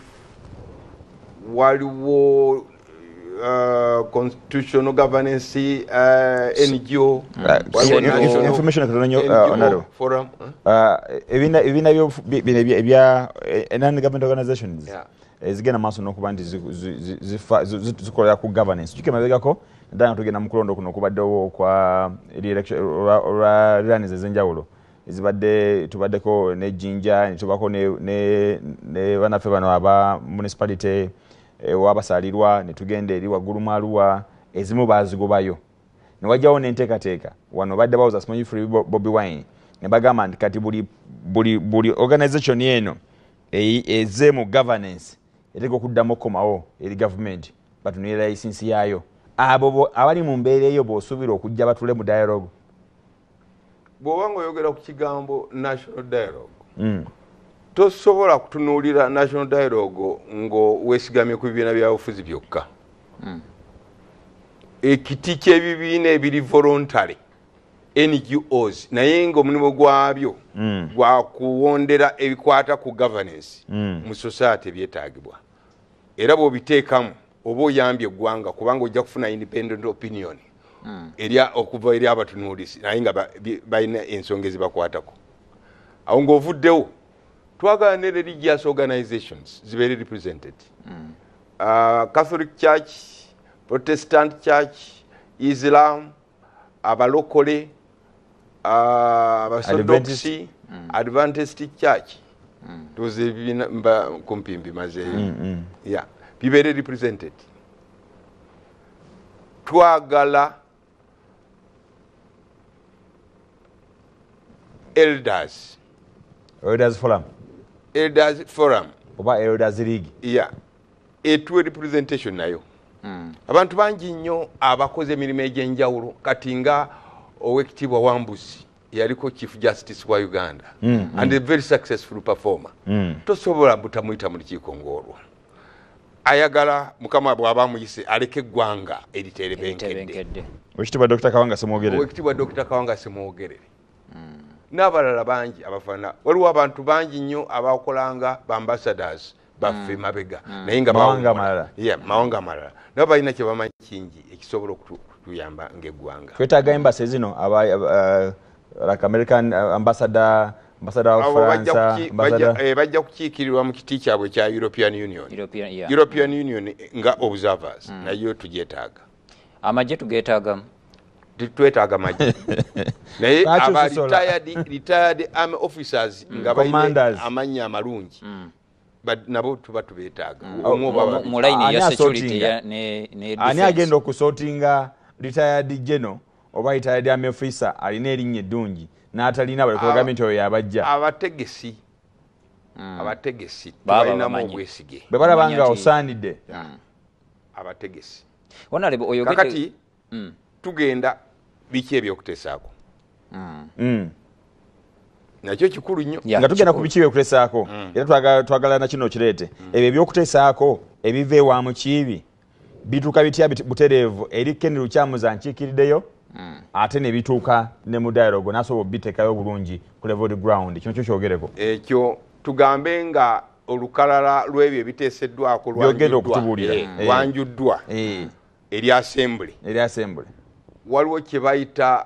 waliwo uh, Constitutional Governance uh, N G O, right. So, information uh, forum. Ebina ebina byo ebya non-government organizations. Yeah. Ezigenda maaso n'okuba nti zikolera ku governance. Tukemabegako ddala tugenda mu kulondo kuno kubaddewo kwa olwa learnings ez'enjawulo ezibadde tubaddeko ne Jinja netubako ne bannaffe bano aba municipality wabasalirwa ne tugenda eri waggulu Maluwa ezimu bazigobayo ne wajjawo n'enteekateeka wano badde bawuza simanyi free Bobi Wine ne bagamba nti kati buli buli buli organization eno eze mu governance eteka okuddamu okkomawo eri government batunira license yaayo. Abo abali mu mbeera eyo bw'osuubira okujja batule mu dialogue. Bw'oba ng'oyogera ku kigambo national dialogue mm. tosobola kutunuulira national dialogue ngo weesigamye ku bibiina byabufuzi byokka. mm. Ekiti ky'ebibiina ebiri voluntary N G Os naye ng'omulimu gwabyo mm. gwa kuwondera ebikwata ku governance mm. mu society byetaagibwa era bw'obiteekamu oba oyambye eggwanga kubanga ojja kufuna independent opinion mm. erya okuva eri abatunuulisi naye nga balina ensonga ezibakwatako. Awo ng'ovuddewo twagala ne religious organizations zibeere represented. mm. uh, Catholic Church, Protestant Church, Islam, abalokole, uh, abasodoksi, mm. Adventist Church mm. tuze ebibiina mba kumpimbi mazeeyo mm, mm. yeah. Bibeere represented. twagala elders Elders Forum elders forum oba Elders League yeah etuwe representation nayo mm. abantu bangi nnyo abakoze emirimu egy'enjawulo kati nga owekitibwa Wambusi yaliko chief justice wa Uganda mm, and mm. a very successful performer mm. tosobola butamuyita mu lukiiko ng'olwo ayagala mukama bw'aba muyise aleke eggwanga eriterebenkedde Owekitibwa Doctor Kawanga Semwogerere Owekitibwa Doctor Kawanga Semwogerere mm. n'abalala bangi abafana waliwo abantu bangi nnyo abakolanga ba ambassadors baffe mm. mabega mm. naye nga mawanga malala yeah mawanga malala nabo balina kye bamanyi kingi ekisobola okutuyamba ng'eggwanga twetaaga embassy zino aba uh, like American uh, ambassador ambassador of France ambassador eh bajja kukiikirirwa mu kiti kyabwe kya European Union European, yeah. European Union nga observers mm. nayo tujetaaga amaje tugetaaga twetaaga maji naye aba retired retired army officers mm. nga bayina amanya amalungi mm. but nabo tuba tubetaaga mm. mu line ya security ya ne ne ani agenda okusortinga retired general oba retired army officer alina erinnya eddungi n'atalina bali ku gavumenti oyo yabajja abategesi mm. abategesi balinamu obwesige bwe balabanga osaanidde mm. abategesi wonalebo oyo kakati mm. tugenda biki ebyokuteesaako mm. mm. nakyo kikulu nnyo yeah, nga tugenda ku biki ebyokuteesaako mm. era twagala twagala na kino kireete mm. ebyo ebyokuteesaako ebiva ewamu kiibi bituuka bitya butereevu eri Ken Lukyamuza nkiikiriddeyo mm. ate ne bituuka ne mu dialogue nasobola obiteekayo bulungi ku level ground kino kyo kyogereko ekyo tugambe nga olukalala lw'ebyo ebiteeseddwako byogenda okutubuulira lwanjuddwa eri assembly eri assembly waliwo kye bayita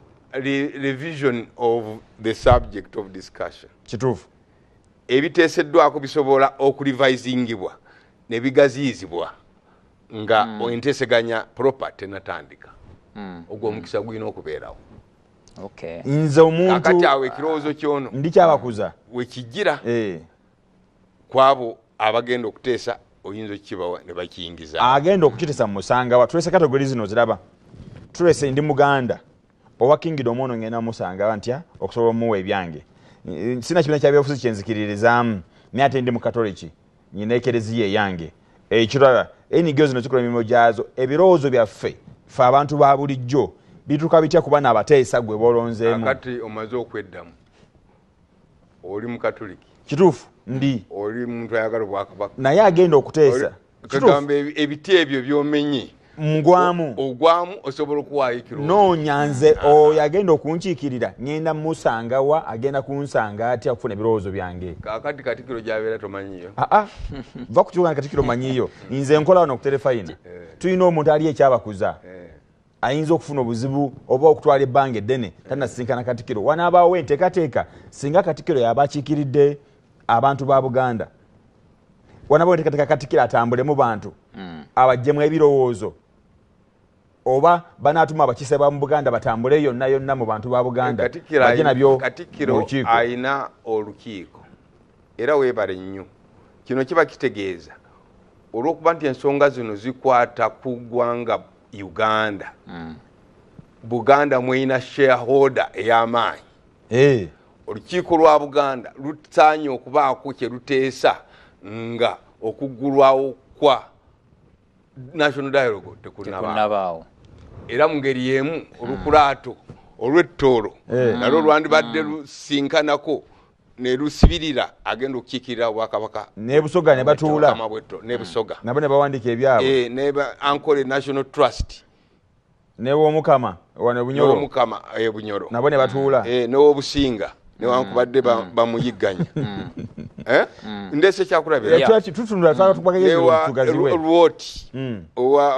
revision of the subject of discussion kituufu ebiteeseddwako bisobola okurevisingibwa ne bigaziyizibwa nga mm. enteeseganya proper tenatandika mm. ogwo omukisa gulina okubeerawo okay. nze omuntu kakati awo ekirowoozo kyono ndikyabakuza wekijira eh. kwabo abagenda okuteesa oyinza okukibawa ne bakiyingiza agenda okukiteesa mu musangawa tulese kategori zino ziraba tulese ndi Muganda owa Kingdom ono ngenda musangawa ntya okusobola omuwa ebyange sina kibiina kya byobufuzi kyenzikiririzaamu naye ate ndi mu Katoliki nyina ekereziya eyange ekirala enigo zino zikola emirimu gyazo ebirowoozo byaffe ffe abantu ba bulijjo bituuka bitya kuba n'abateesa gwe boolonzeemu akati omaze okweddamu oli mu Katoliki kituufu ndi oli muntu ayagala Obwakabaka naye agenda okuteesa kagamba ebiti ebyo byomenye mugwamu ogwamu osobola okuwaayo ekirowoozo noonya nze oyo agenda okunkiikirira ngenda musangawa agenda kunsanga atya okufuna ebirowoozo byange kakati Katikkiro gy'abeera tomanyiyo aa va ku kibuga Katikkiro manyiyo nze nkola wano okuterefayina tulina omuntu ali ekyabakuza ayinza okufuna obuzibu oba okutwala ebbanga eddene tannasisinkana Katikkiro wanaabaawo enteekateeka singa Katikkiro yaba akiikiridde abantu ba Buganda wanaabaawo enteekateeka Katikkiro atambulemu bantu abajjemu ebirowoozo oba banaatuma abakiise ba mu Buganda batambule yonna yonna mu bantu ba Buganda bajje nabyo Katikkiro ayina olukiiko era weebale nnyo kino kiba kitegeeza olw'okuba nti ensonga zino zikwata ku ggwanga Uganda mm. Buganda mwina shareholder ey'amaanyi hey. olukiiko lwa Buganda lusaanye okubaako kye luteesa nga okuggulwawo kwa national dialogue tekunabaawo era mu ngeri y'emu olukulaato olw'ettoolo nalwo lwandibadde lusinkanako ne lusibirira agenda okukiikirira Obwakabaka ne Busoga ne batuula ne Busoga nabo ne bawandiika ebyabwe eh ne ankole National Trust ne w'Omukama wane Bunyoro ne w'Omukama eh Bunyoro nabo ne batuula eh ne w'Obusinga ne wankubadde bamuyigganya eh ndese kyakulabira ya tutundula twala tukwageyo tugaziwe Ruoti owa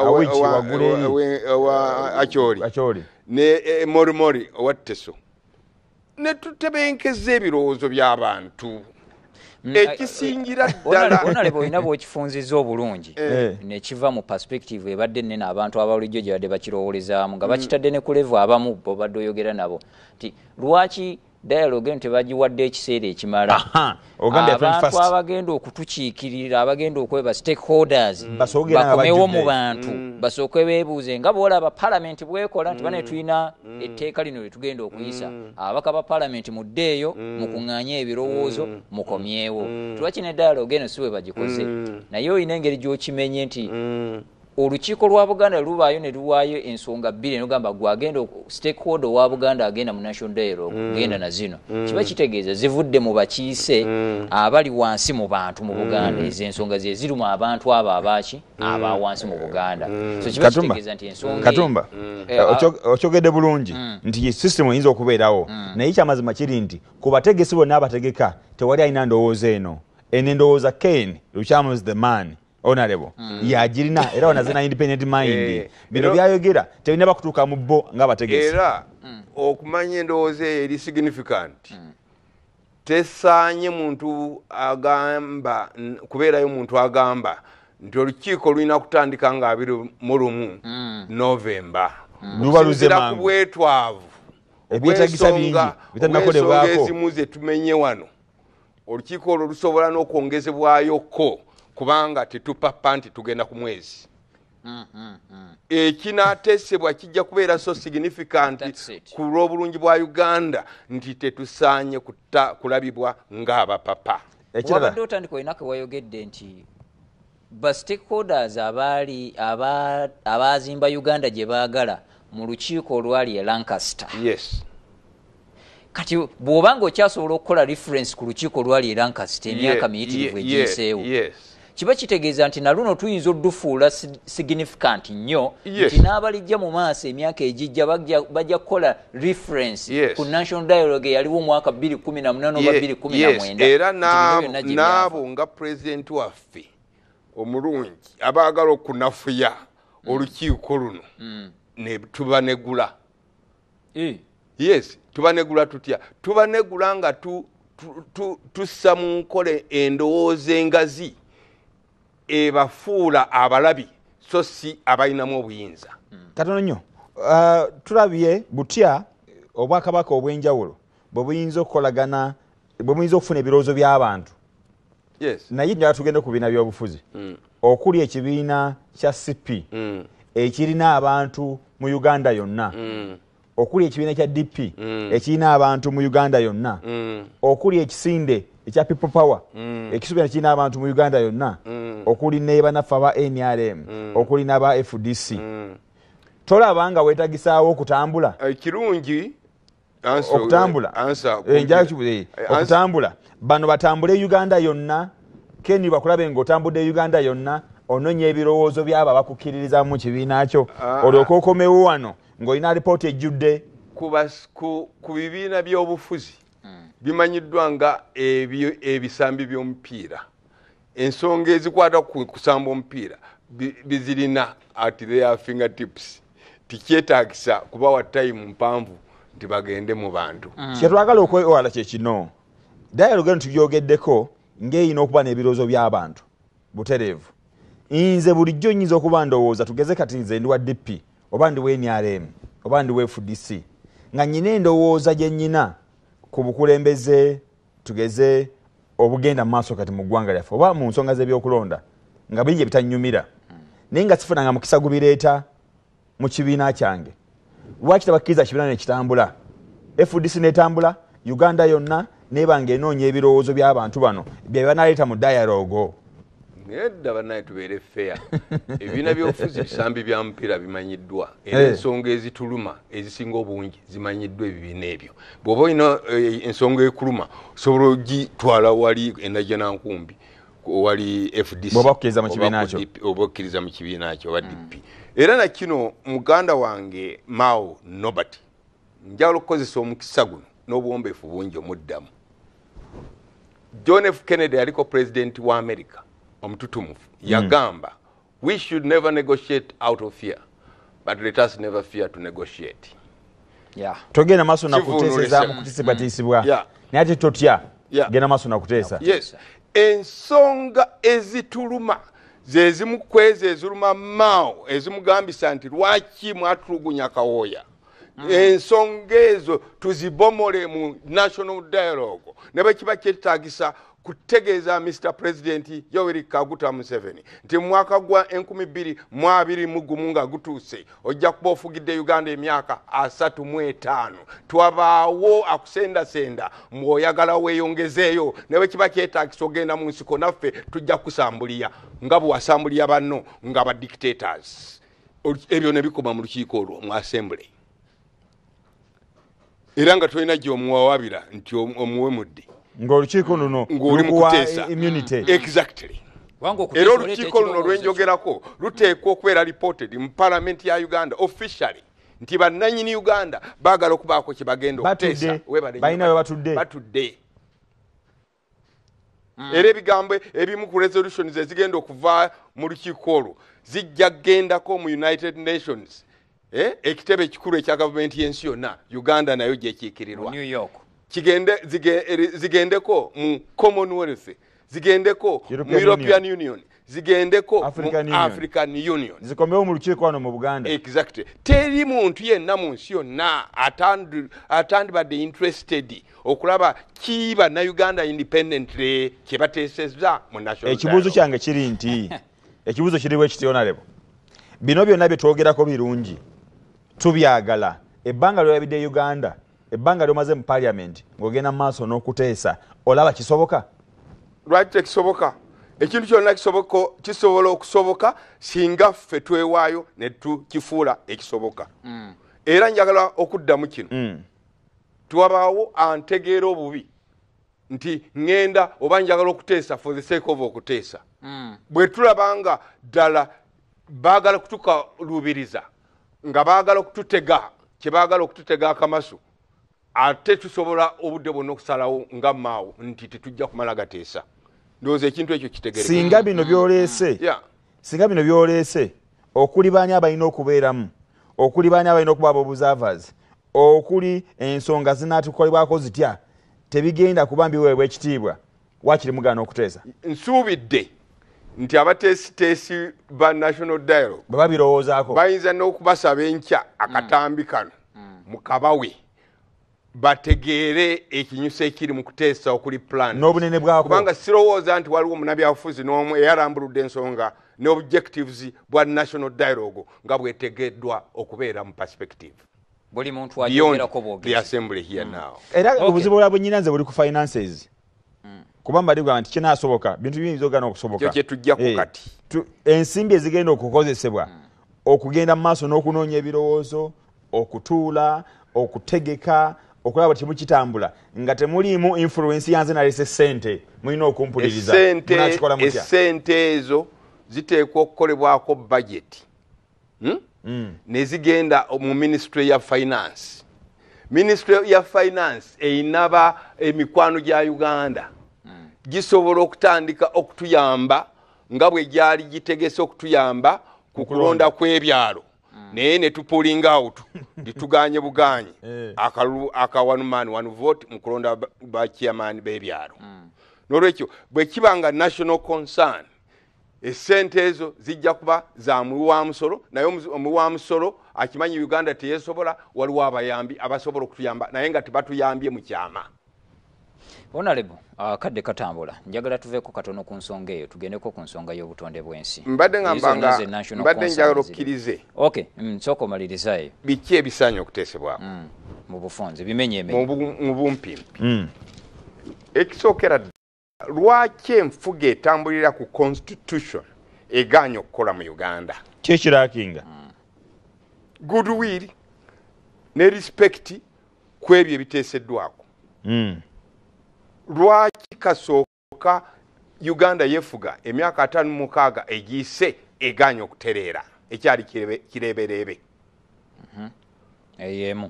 owa Acholi Acholi ne Morimori owa Teso ne tutebenkeze ebirowoozo by'abantu ekisingira ddala onalebo olina bw'ekifunziza obulungi ne kiva mu perspective ebadde nnene abantu ababulijjo gye badde bakirowoolezaamu nga bakitadde ne ku level abamu bo badde oyogera nabo nti lwaki dialogue eno tebagiwadde ekiseera ekimala abantu abagenda okutukiikirira abagenda okweba stakeholders bakomewo mu bantu basooke beebuuze nga bwolaba palamenti bwekola nti bane tulina etteeka lino lye tugenda okuyisa ababaka ba palamenti muddeeyo mukuŋŋaanye ebirowoozo mukomyewo lwaki ne dialogue eno si bwe bagikoze naye olina engeri gy'okimenye nti olukiiko lwa Buganda lubaayo ne luwaayo ensonga bbiri nogamba gwagenda stakeholder wa Buganda agenda mu national dialogue genda na zino kiba kitegeeza zivudde mu bakiise abali wansi mu bantu mu Buganda ezo ensonga ze ziri mu abantu abo abaaki aba wansi mu Buganda so kiba kitegeeza nti ensonga Katumba okyogedde bulungi nti system eyinza okubeerawo naye kyamazima kiri nti ku bategesi bonna abategeka tewali alina ndowooza eno eno endowooza Ken Lukyamo is the man honorable mm. yagirina era wanazina independent mind eh, bino byayogera tebina bakutuuka mu bo ng'abategesi era mm. okumanya endowooza eri significant mm. tesaanye muntu agamba kubeerayo muntu agamba nti olukiiko lulina kutandika nga abiri mu lumu mm. Novemba lubaluze mangu kubwetwavu ebyetagisa bingi bitanakolebwako ezimu ze tumenye wano olukiiko olwo lusobola n'okwongezebwayo ko kubanga tetupapa nti tugenda ku mwezi mm, mm, mm. ekinaatesebwa kijja kubeera so significant ku lw'obulungi bwa Uganda nti tetusaanye kulabibwa ng'abapapa wabadde otandika olina ke wayogedde nti ba stakeholders abaali abaazimba Uganda gye baagala mu lukiiko olwali e Lancaster yes kati bw'obanga okyasobola okukola reference ku lukiiko olwali e Lancaster emyaka miyitirivu egiyiseewo kiba kitegeeza nti naluno tuyinza oddufuula significant nnyo nti n'abalijja mu maaso emyaka egijja bajja kukola reference ku national dialogue eyaliwo omwaka bbiri kumi na munaana oba bbiri kumi na mwenda era n'abo nga pulezidenti waffe omulungi abaagala okunafuya olukiiko luno ne tubanegula yes tubanegula tutya tubanegula nga tussa mu nkole endowooza engazi ebafuula abalabi so si abalinamu obuyinza katono nnyo tulabye butya obwakabaka obw'enjawulo bwe buyinza okukolagana bwe buyinza okufuna ebirowoozo by'abantu naye njala tugende ku bibiina by'obufuzi okuli ekibiina kya C P ekirina abantu mu Uganda yonna okuli ekibiina kya D P ekirina abantu mu Uganda yonna okuli ekisinde ekya People Power ekisuubira kirina abantu mu Uganda yonna okuli ne banaffe aba N R M okuli n'aba F D C tolaba nga weetagisaawo okutambula kirungi okutambula okutambula bano batambule Uganda yonna Ken bakulabe ng'otambudde Uganda yonna ononya ebirowoozo by'abo abakukkiririza mu kibiina kyo olyoka okomewo wano ng'olina alipoota ejjudde ku bibiina by'obufuzi bimanyiddwa nga ebisambi by'omupiira ensonga ezikwata ku kusamba omupiira bizirina at their fingertips tikyetaagisa kubawa time mpanvu nti bagende mu bantu kyetwagala okwewala kye kino dialogue eno tugyogeddeko ng'eyina okuba n'ebirowoozo by'abantu butereevu nze bulijjo nnyinza okuba ndowooza tugeze kati nze ndi wa D P oba ndi wa N R M oba ndi wa F D C nga nnyina endowooza gye nnyina ku bukulembeze tugeze obugenda mu maaso kati mu ggwanga lyaffe oba mu nsonga z'ebyokulonda nga bingi ebitannyumira naye nga sifunanga mukisa gubireeta mu kibiina kyange lwaki tabakkiriza kibiina nekitambula F D C netambula Uganda yonna nebanga enoonya ebirowoozo by'abantu bano bye banaleeta mu dialogue nedda banaye tubeere fair ebibiina by'obufuzi bisambi bya mupiira bimanyiddwa era ensonga ezituluma ezisinga obungi zimanyiddwa ebibiina ebyo bw'oba olina ensonga ekuluma osobola ogitwala wali endajja nankumbi wali F D C oba okkiriza mu kibiina kyo oba okkiriza mu kibiina kyo oba D P era na kino muganda wange Mao Nobati njawulo okukozesa omukisa guno n'obuwombeefu bungi omuddamu John F Kennedy yaliko president wa America omututumufu yagamba we should never negotiate out of fear but let us never fear to negotiate yeah togenda maso na kuteeseza mu kutisibwatisibwa yeah naye ate totya yeah genda maso na kuteesa yes ensonga ezituluma ze zimukweze ezuluma Mao ezimugambisa nti lwaki mwatulugunya kawooya ensonga ezo tuzibomole mu national dialogue ne bwe kiba kyetaagisa kutegeeza Mister President Yoweri Kaguta Museveni nti mu mwaka gwa enkumi bbiri mu abiri mu gumu nga gutuuse ojja kuba ofugidde Uganda emyaka asatu mu etaano twabaawo akusendasenda mw'oyagala weeyongezeeyo ne bwe kiba kyetaagisa ogenda mu nsiko naffe tujja kusambuliya nga bwe wasambuliya banno nga ba dictators ebyo ne bikoma mu lukiiko olwo mu assembly era nga tolina gy'omuwawabira nti omuwe mudde ng'olukiiko luno lukuwa immunity exactly era olukiiko luno lwenjogerako luteekwa okubeera reported mu parliament ya Uganda officially nti bannannyini Uganda baagala okubaako kye bagenda okuteesa balina we batudde batudde era ebigambo ebimu ku resolutions ezigenda okuva mu lukiiko olwo zijja kgendako mu United Nations eh ekitebe ekikulu ekya gavumenti y'ensi yonna Uganda nayo gyekiikirirwa New York kigende zige, zigendeko mu Commonwealth zigendeko mu European Union, Union. zigendeko African mu Union. African Union zikomewo mu lukiiko wano mu Buganda exactly teri muntu yenna mu nsi yonna atandi atandibadde interested okulaba kiba na Uganda independently kyebateesezza mu national ekibuuzo kyange kiri nti ekibuuzo kiri bwe kiti honorable bino byonna bye twogerako birungi tubyagala ebbanga ly'olabidde Uganda ebbanga lyomaze mu parliament ng'ogenda mu maaso n'okuteesa olaba kisoboka lwaki tekisoboka ekintu kyonna kisoboka kisobola okusoboka singa ffe twewaayo ne tukifuula ekisoboka mm. era njagala okuddamu kino mm. twabaawo antegeera obubi nti ngenda oba njagala okuteesa for the sake of okuteesa mm. bwe tulabanga ddala baagala kutukalubiriza nga baagala okututega kye baagala okututega akamasu ate tusobola obudde bwonna okusalawo nga maawo nti tetujja kumala gateesa ndowooza ekintu ekyo kitegereka singa bino byoleese yeah. singa bino byoleese okuli baani abalina okubeeramu okuli baani abalina okuba observers okuli ensonga zinaatukolebwako zitya tebigenda kuba mbiweebwa ekitiibwa wakiri mugaana okuteesa nsuubidde nti abateesiteesi ba national dialogue bwe babirowoozaako bayinza n'okubasaba enkya akatambi kano mukabawe bategeere ekinyuso ekiri mu kuteesa okuli plan n'obunene bwako kubanga sirowooza nti waliwo munabyabufuzi n'omu eyalambuludde ensonga ne objectives bwa national dialogue nga bwetegeddwa okubeera mu perspective buli muntu ayogerako bwogezi the assembly here mm. now era okay. obuzibu bwa bunyinanze buli ku finances mm. kuba mbaligwa nti kinaasoboka bintu bingi bizogana okusoboka kyo kye tujja ku kati hey, ensimbi ezigenda okukozesebwa mm. okugenda mu maaso n'okunoonya ebirowoozo okutuula okutegeka okulaba timu kitambula nga temuliimu influence yanze nalese sente mulina okumpuliriza esente ezo ziteekwa okukolebwako budget hmm? mm. nezigenda mu ministry ya finance ministry ya finance einaba emikwano gya Uganda mm. gisobola okutandika okutuyamba nga bwe gyali gitegese okutuyamba ku kulonda kw'ebyalo naye ne tupulinga out dituganye buganye akalu aka one man one vote mu kulonda ba chairman b'ebyalo mm. n'olwekyo bwe kibanga national concern esente ezo zijja kuba za muwa musoro naye muwa musoro akimanyi Uganda teyesobola waliwo abayambi abasobola okutuyamba naye nga tebatuyambye mu kyama Honorable uh, kadde katambula njagala tuveeko katono ku nsonga eyo tugendeko ku nsonga y'obutonde bw'ensi mbadde ngambanga mbadde njagala okkirize okay nsooka omaliriza eyo biki ebisaanyi okuteesebwako mm. mu bufunze bimenye emenye mu bumpimpi mm. ekisookera lwaki enfuga etambulira ku constitution egaanya okukola mu Uganda kyekirakinga mm. goodwill ne respect kwebyo ebiteeseddwako mm. lwaki kasooka Uganda yefuga emyaka ataano mu mukaaga egiyise egaanya okutereera ekyali kireebereebe mm-hmm. eyemu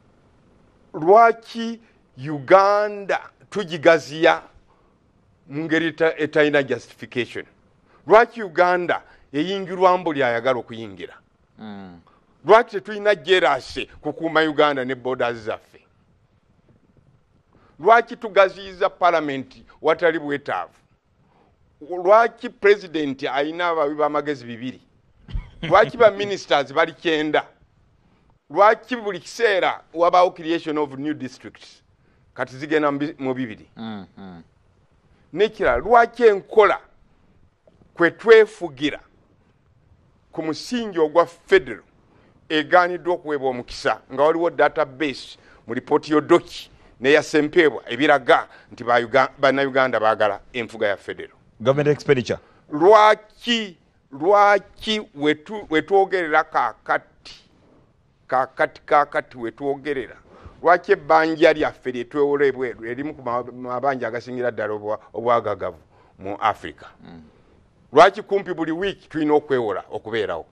lwaki Uganda tugigaziya mu ngeri etalina justification lwaki Uganda eyingirwa mbuli ayagala okuyingira mm. lwaki tetulina jerase kukuuma Uganda ne borders zaffe lwaki tugaziyiza parliament watali bwetaavu lwaki president ayina ababi b'amagezi bibiri lwaki ba ministers bali kyenda lwaki buli kiseera wabaawo creation of new districts kati zigenda mu bibiri mm, mm. nekirala lwaki enkola kwe twefugira ku musingi ogwa federal egaaniddwa okuweebwa omukisa nga waliwo database mu lipooti y'odoki neya Sempebwa ebiraga nti bannayuganda baagala enfuga ya federal government expenditure. Lwaki lwaki wetu wetwogerera kakati kakati kakati wetwogerera lwaki ebbanja lyaffe lyetwewola ebweru erimu ku mabanja agasingira ddala obwagagavu mu Africa mm. Lwaki kumpi buli wiiki tulina okwewola okubeerawo?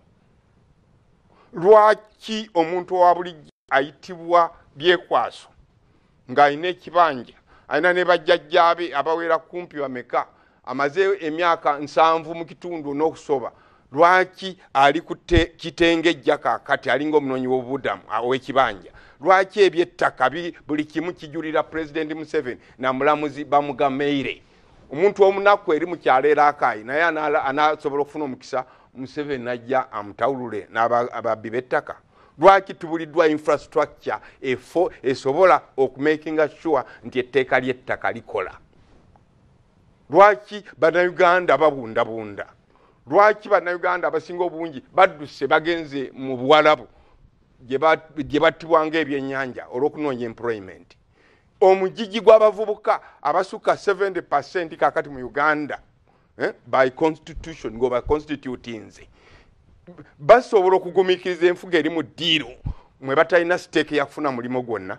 Lwaki omuntu wa bulijjo ayitibwa byekwaso ng'alina ekibanja alina ne bajjajjaabe abawera kumpi bameka amaze emyaka nsanvu mu kitundu n'okusoba? Lwaki ali ku kitengejja kaakati alinga omunoonyi w'obubudamu ow'ekibanja? Lwaki ebyettaka buli kimu kijulira President Museveni na mulamuzi bamugameire? Omuntu omunaku eri mu kyalo era akaayi naye anasobola okufuna omukisa Museveni najja amutawulule n'ababbi b'ettaka. Lwaki tubuliddwa infrastructure efo esobola okumakinga sure nti etteeka ly'ettaka likola? Lwaki bannayuganda babundabunda? Lwaki bannayuganda abasinga obungi badduse bagenze mu Buwalabu gye battibwanga ebyennyanja olw'okunoonya employment? Omugigi gw'abavubuka abasuka seventy percent kakati mu Uganda eh, by constitution ngo ba constitutinze basobola okugumikiriza enfuga eri mu ddiiro mwe batalina stake yakufuna mulimo gwonna.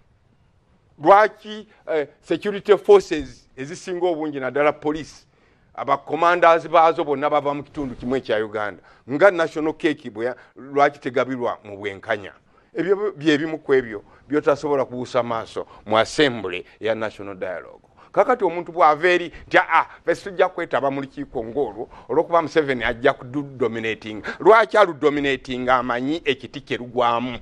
Lwaki eh, security forces ezisinga obungi naddala police aba commanders baazo bonna bava mu kitundu kimwe ekya Uganda nga national cake bwe lwaki tegabirwa mu bwenkanya? Ebyo byebimu ku ebyo byotasobola kubuusa maaso mu assembly ya national dialogue. Kakati omuntu bw'aveeri nti ah fesi tujja kwetaba mu lukiiko ng'olwo olw'okuba Museveni ajja kudominating. Lwaki aludominating amanyi ekiti kye lugwamu?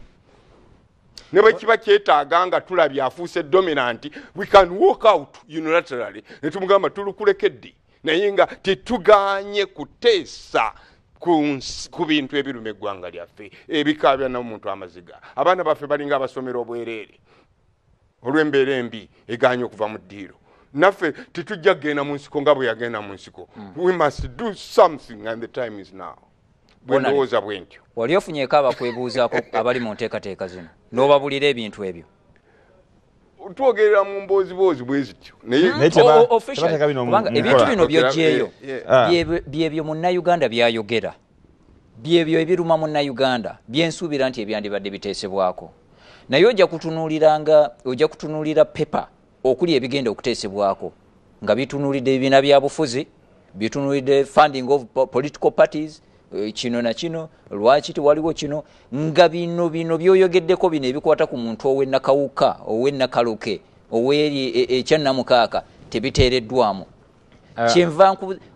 Ne bwe kiba kyetaaga nga tulabye afuuse dominant, we can walk out unilaterally ne tumugamba tulukulekedde naye nga tetuganye kuteesa ku bintu ebiruma eggwanga lyaffe ebikaabya n'omuntu amaziga. Abaana baffe balinga abasomera obwereere olw'embeera embi eganye okuva mu ddiiro. Naffe tetujja kgenda mu nsiko nga bwe yagenda mu nsiko. We must do something and the time is now. Bwendowooza bwentyo. Wali ofunyeeko abakwebuuzaako abali mu nteekateeka zino n'obabulira ebintu ebyo? Twogerera mu mboozibozi bwe zityo kubanga ebintu bino by'oggyeyo byebyo munnayuganda byayogera, byebyo ebiruma munnayuganda byensuubira nti ebyandibadde biteesebwako. Naye ojja kutunuuliranga ojja kutunuulira pepa okuli ebigenda okuteesebwako nga bitunuulidde ebibiina bya bufuzi, bitunuulidde funding of political parties, kino na kino, lwaki tewaliwo kino, nga bino bino byoyogeddeko bino ebikwata ku muntu ow'ennakawuka ow'ennakaluke ow'eri ekyannamukaaka tebiteereddwamu. Kyenva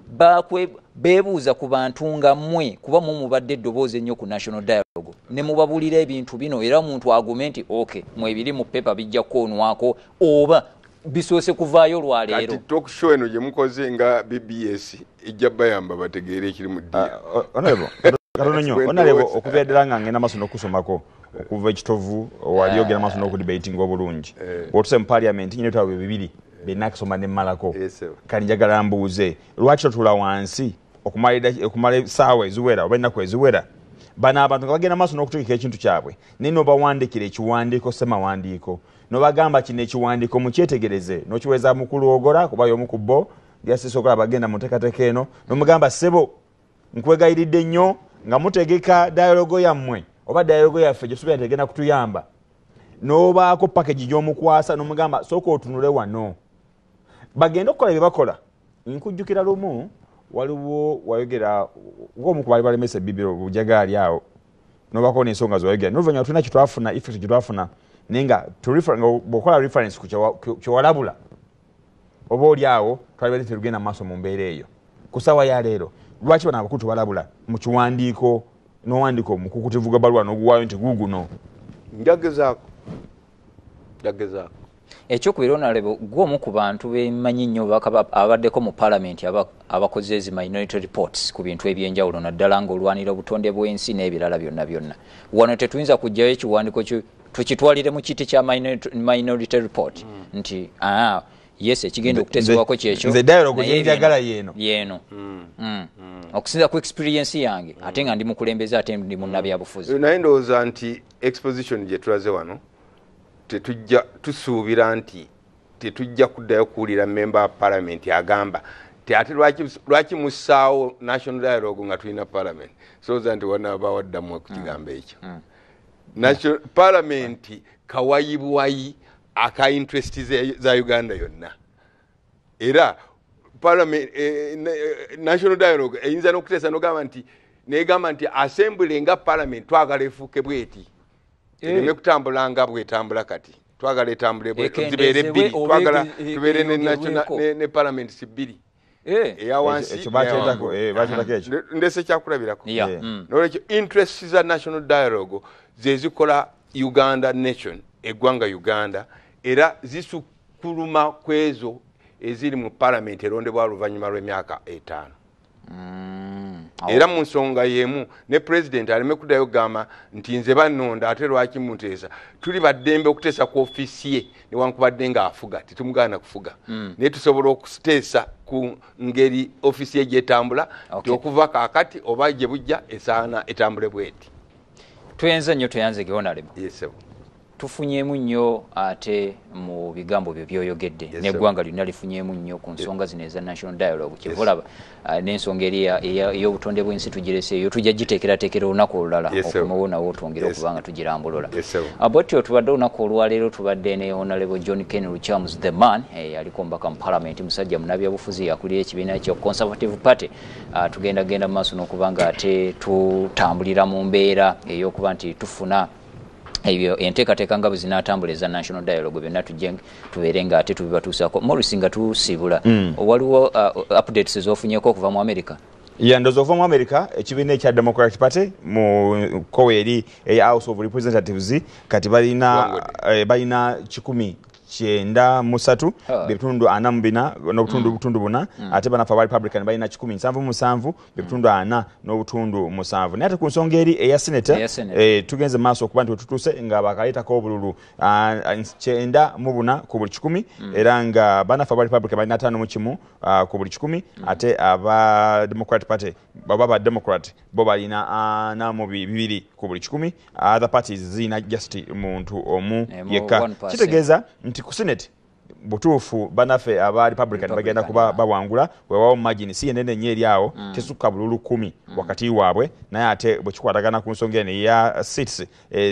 beebuuza ku bantu nga mmwe kuba mu mubadde eddoboozi ennyo ku national dialogue ne mubabulira ebintu bino era omuntu agume nti okay mwe ebiri mu pepa bijja kwonwako oba bisoose kuvaayo lwaleero. Kati talk show eno gye mukoze nga B B S ejja bayamba bategeere ekiri mu ddiiro. Honorable katono nnyo honorable okuva ddala nga ngenda maaso n'okusomako okuva ekitovu wali ogenda maaso n'okudebating obulungi otuse mu parliament nyine twabwe bibiri bena kusoma ne malako kali njagala mbuuze lwaki totula wansi okumala essaawa eziwera oba ennaku eziwera bano abantu nga bagenda maaso n'okutegeka ekintu kyabwe naye n'obawandikira ekiwandiiko semawandiiko n'obagamba kino ekiwandiiko mukyetegereze n'okiweza mukulu ogola kuba y'omu ku bo lyasisa okola bagenda mu nteekateeka eno n'omugamba ssebo nkwegayiridde nnyo nga mutegeka dialogo yammwe oba dialogo yaffe gye tusuubira tegenda kutuyamba n'obaako package gy'omukwasa n'omugamba sooka otunule wano bagenda okukola bye bakola. Nkujjukira lumu waliwo wayogera ng'omu ku bali balemesa ebbibiro bujagaali awo n'obaako n'ensonga z'oyogera n'oluvannyuma tulina kyetwafuna effect kyetwafuna naye nga bw'okola reference ku kyewalabula oba oli awo twali terugenda mu maaso mu mbeera eyo. Ku ssaawa ya leero lwaki bano abakulu tebalabula mu kiwandiiko n'owandiika omukukutivu gwa baluwa n'oguwaayo nti guuguno? Njagezaako njagezaako Ekyokubiri Honorable gwomu ku bantu bemanyi nnyo abaddeko mu Parliament abakoze ezi minority reports ku bintu ebyenjawulo naddala ng'olwanira obutonde bw'ensi n'ebirala byonna byonna. Wano tetuyinza kujjayo ekiwandiiko tukitwalire mu kiti kya minority report mm. nti ah yes ekigenda okutesebwako kyekyo nze dialogue yenjagala yeno yeno mm. mm. mm. okusinza ku experience yange mm. ate nga ndi mukulembeza ate ndi munnabyabufuzi naye ndowooza nti exposition gye tulaze wano tetujja tusuubira nti tetujja kuddayo kuwulira member wa parliament agamba ti ate lwaki mussaawo national dialogue nga tulina parliament soza nti wanaaba waddamu okukigambo ekyo mm. mm. National Parliament kawayibuwayi aka interest za Uganda yonna. Era Parliament eh, National Dialogue eyinza n'okutesa n'ogamba nti n'egamba nti Assembly nga Parliament twagala efuuke bweti. Ereme kutambula nga bwetambula kati. Twagala etambule bweti zibeere bbiri. Twagala tubeere ne national ne, ne Parliament sibiri. Eh eya wansi ekyo bakyetako eh bakyetako ekyo ndese kyakulabirako yeah. mm. N'olwekyo interest za National Dialogue zezikola Uganda nation eggwanga Uganda era zisukuluma kwezo eziri mu parliament erondebwa oluvannyuma lw'emyaka etaano mm. oh. Era mu nsonga yemu ne president aleme kuddayo gamba nti nze bannonda ate lwaki munteesa tuli baddembe okuteesa ku ofisi ye newankubadde nga afuga tetumugana kufuga mm. naye tusobola okuteesa ku ngeri ofisi ye gyetambula okay. Okuva kaakati oba gye bujja esaana etambule bweti tuyenza nnyo tuyanze Honorable yes, tufunyeemu nnyo ate mu bigambo byo byoyogedde yes, n'eggwanga lyonna lifunyeemu nnyo ku nsonga zino eza National Dialogue kyebulaba yes. uh, n'ensonga eri ey'obutonde bw'ensi tugirese eyo tujja giteekerateekera olunaku olulala yes, okumuwonawo twongere yes. Okubanga tugirambulula yes, abotyo tubadde olunaku olwaleero tubadde ne Honorable John Ken Luchamus the man yaliko mbaka mu Parliament musajja munnabyabufuzi yakulira ekibiina kya Conservative Party uh, tugenda genda mu maaso n'okubanga ate tutambulira mu mbeera ey'okuba nti tufuna ebyo enteekateeka nga bwe zinaatambula eza National Dialogue byonna tujje tubeere nga ate tubibatuusako Morris nga tusibula mm. waliwo uh, updates ez'ofunyeko okuva mu America ya ndozo okuva mu America ekibiina ekya Democratic Party mu koweri eya House of Representatives kati balina eh, balina kikumi kyenda musatu oh. bebitundu ana mu bina n'obutundu mm. butundu buna mm. ate banafa ba Republican balina kikumi nsanvu musanvu bebitundu mm. ana n'obutundu musanvu naye ate ku nsonga eri eya Senator eh, tugenze maaso okuba nti tutuse nga bakaleetako obululu uh, kyenda mu buna ku buli kikumi mm. era nga banafa ba Republican balina ataano mu kimu uh, ku buli kikumi mm. ate aba Democratic Party baba ba Democrat bo balina ana mu bibiri ku buli kikumi other parties zina just muntu omu eh, yekka kitegeeza nti ku Senate butuufu banafe aba Republican bagenda kuba bawangula wewawo margin si enene nnyo eri awo mm. tesukka bululu kumi mm. wakati waabwe naye ate bwe kikwatagana ku nsonga eno ya seats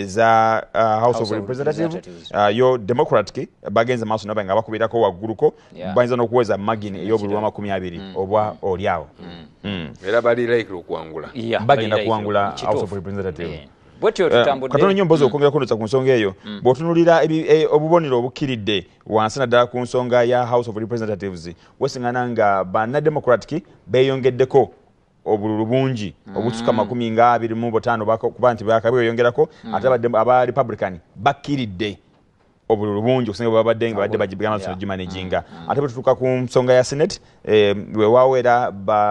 eza uh, House, House of Representatives uh, yo Democratic bagenze maaso nabo nga bakubirako wagguluko yeah. bayinza n'okuweza margin ey'obululu amakumi abiri mm. obwa oli awo mm. mm. era bali like okuwangula yeah, bagenda kuwangula House of Representatives yeah. Bwetyo tutambudde katono nnyo mbozi okwongera kunotsa ku nsonga eyo bw'otunuulira obubonero obukiridde wansi naddala ku nsonga ya House of Representatives wesiŋŋana nga banna Democratic beeyongeddeko obululu bungi obusuka makumi nga abiri mu butaano kuba nti bakabweyongerako ate aba Republican bakkiridde obululu bungi okusinga babadde nga badde bagibigama so gimanaginga ate bwe tutuuka ku nsonga ya Senate weewaawo era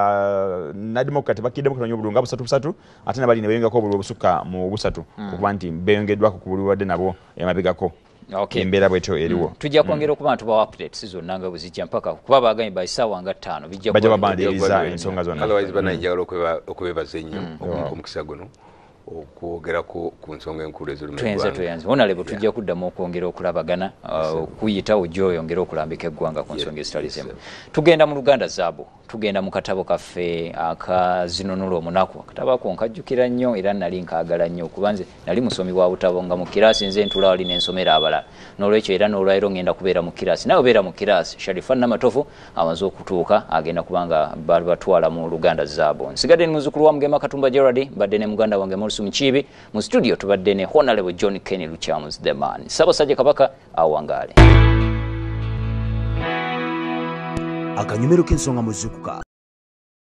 na Democrat bakkidde mu obululu nga busatu busatu ate nabali ne beeyongako obululu obusuka mu busatu okuba nti beeyongeddwako ku bululu wadde nabo emabegako okay. embeera bwetyo eriwo mm. tujja kwongera okuba tubawa updates zonna nga bwe zijja mpaka kuba baagambye baisaawa nga ttaano bijja bajja babandiriza ensonga zonna otherwise banajagala okwebaza ennyo omukisa guno okwogera ku nsonga enkulu eziri mu ggwanga tuyanze Honorable tujja kuddamu okwongera okulabagana okuyita ojja oyongera okulambika eggwanga ku nsonga ezitali zimu tugenda mu Luganda Zaabu tugenda mu katabo kaffe akazinunula omunaku akatabo ako nkajjukira nnyo era nali nkaagala nnyo kuba nze nali musomi wa butabo nga mu kiraasi nze ntula wali n'ensomera abalala n'olwekyo era n'olwaliro ngenda kubeera mu kiraasi nawe obeera mu kiraasi Sharifa Namatovu amaze okutuuka agenda kubanga bali batwala mu Luganda Zaabu nsigadde ni muzzukulu wa Mugema Katumba Gerard badde ne muganda wange Morris Mukibi mu studio tubadde ne Honorable John Ken Luchamus the man Ssaabasajja Kabaka awangaale akanyumero k'ensonga muzukuka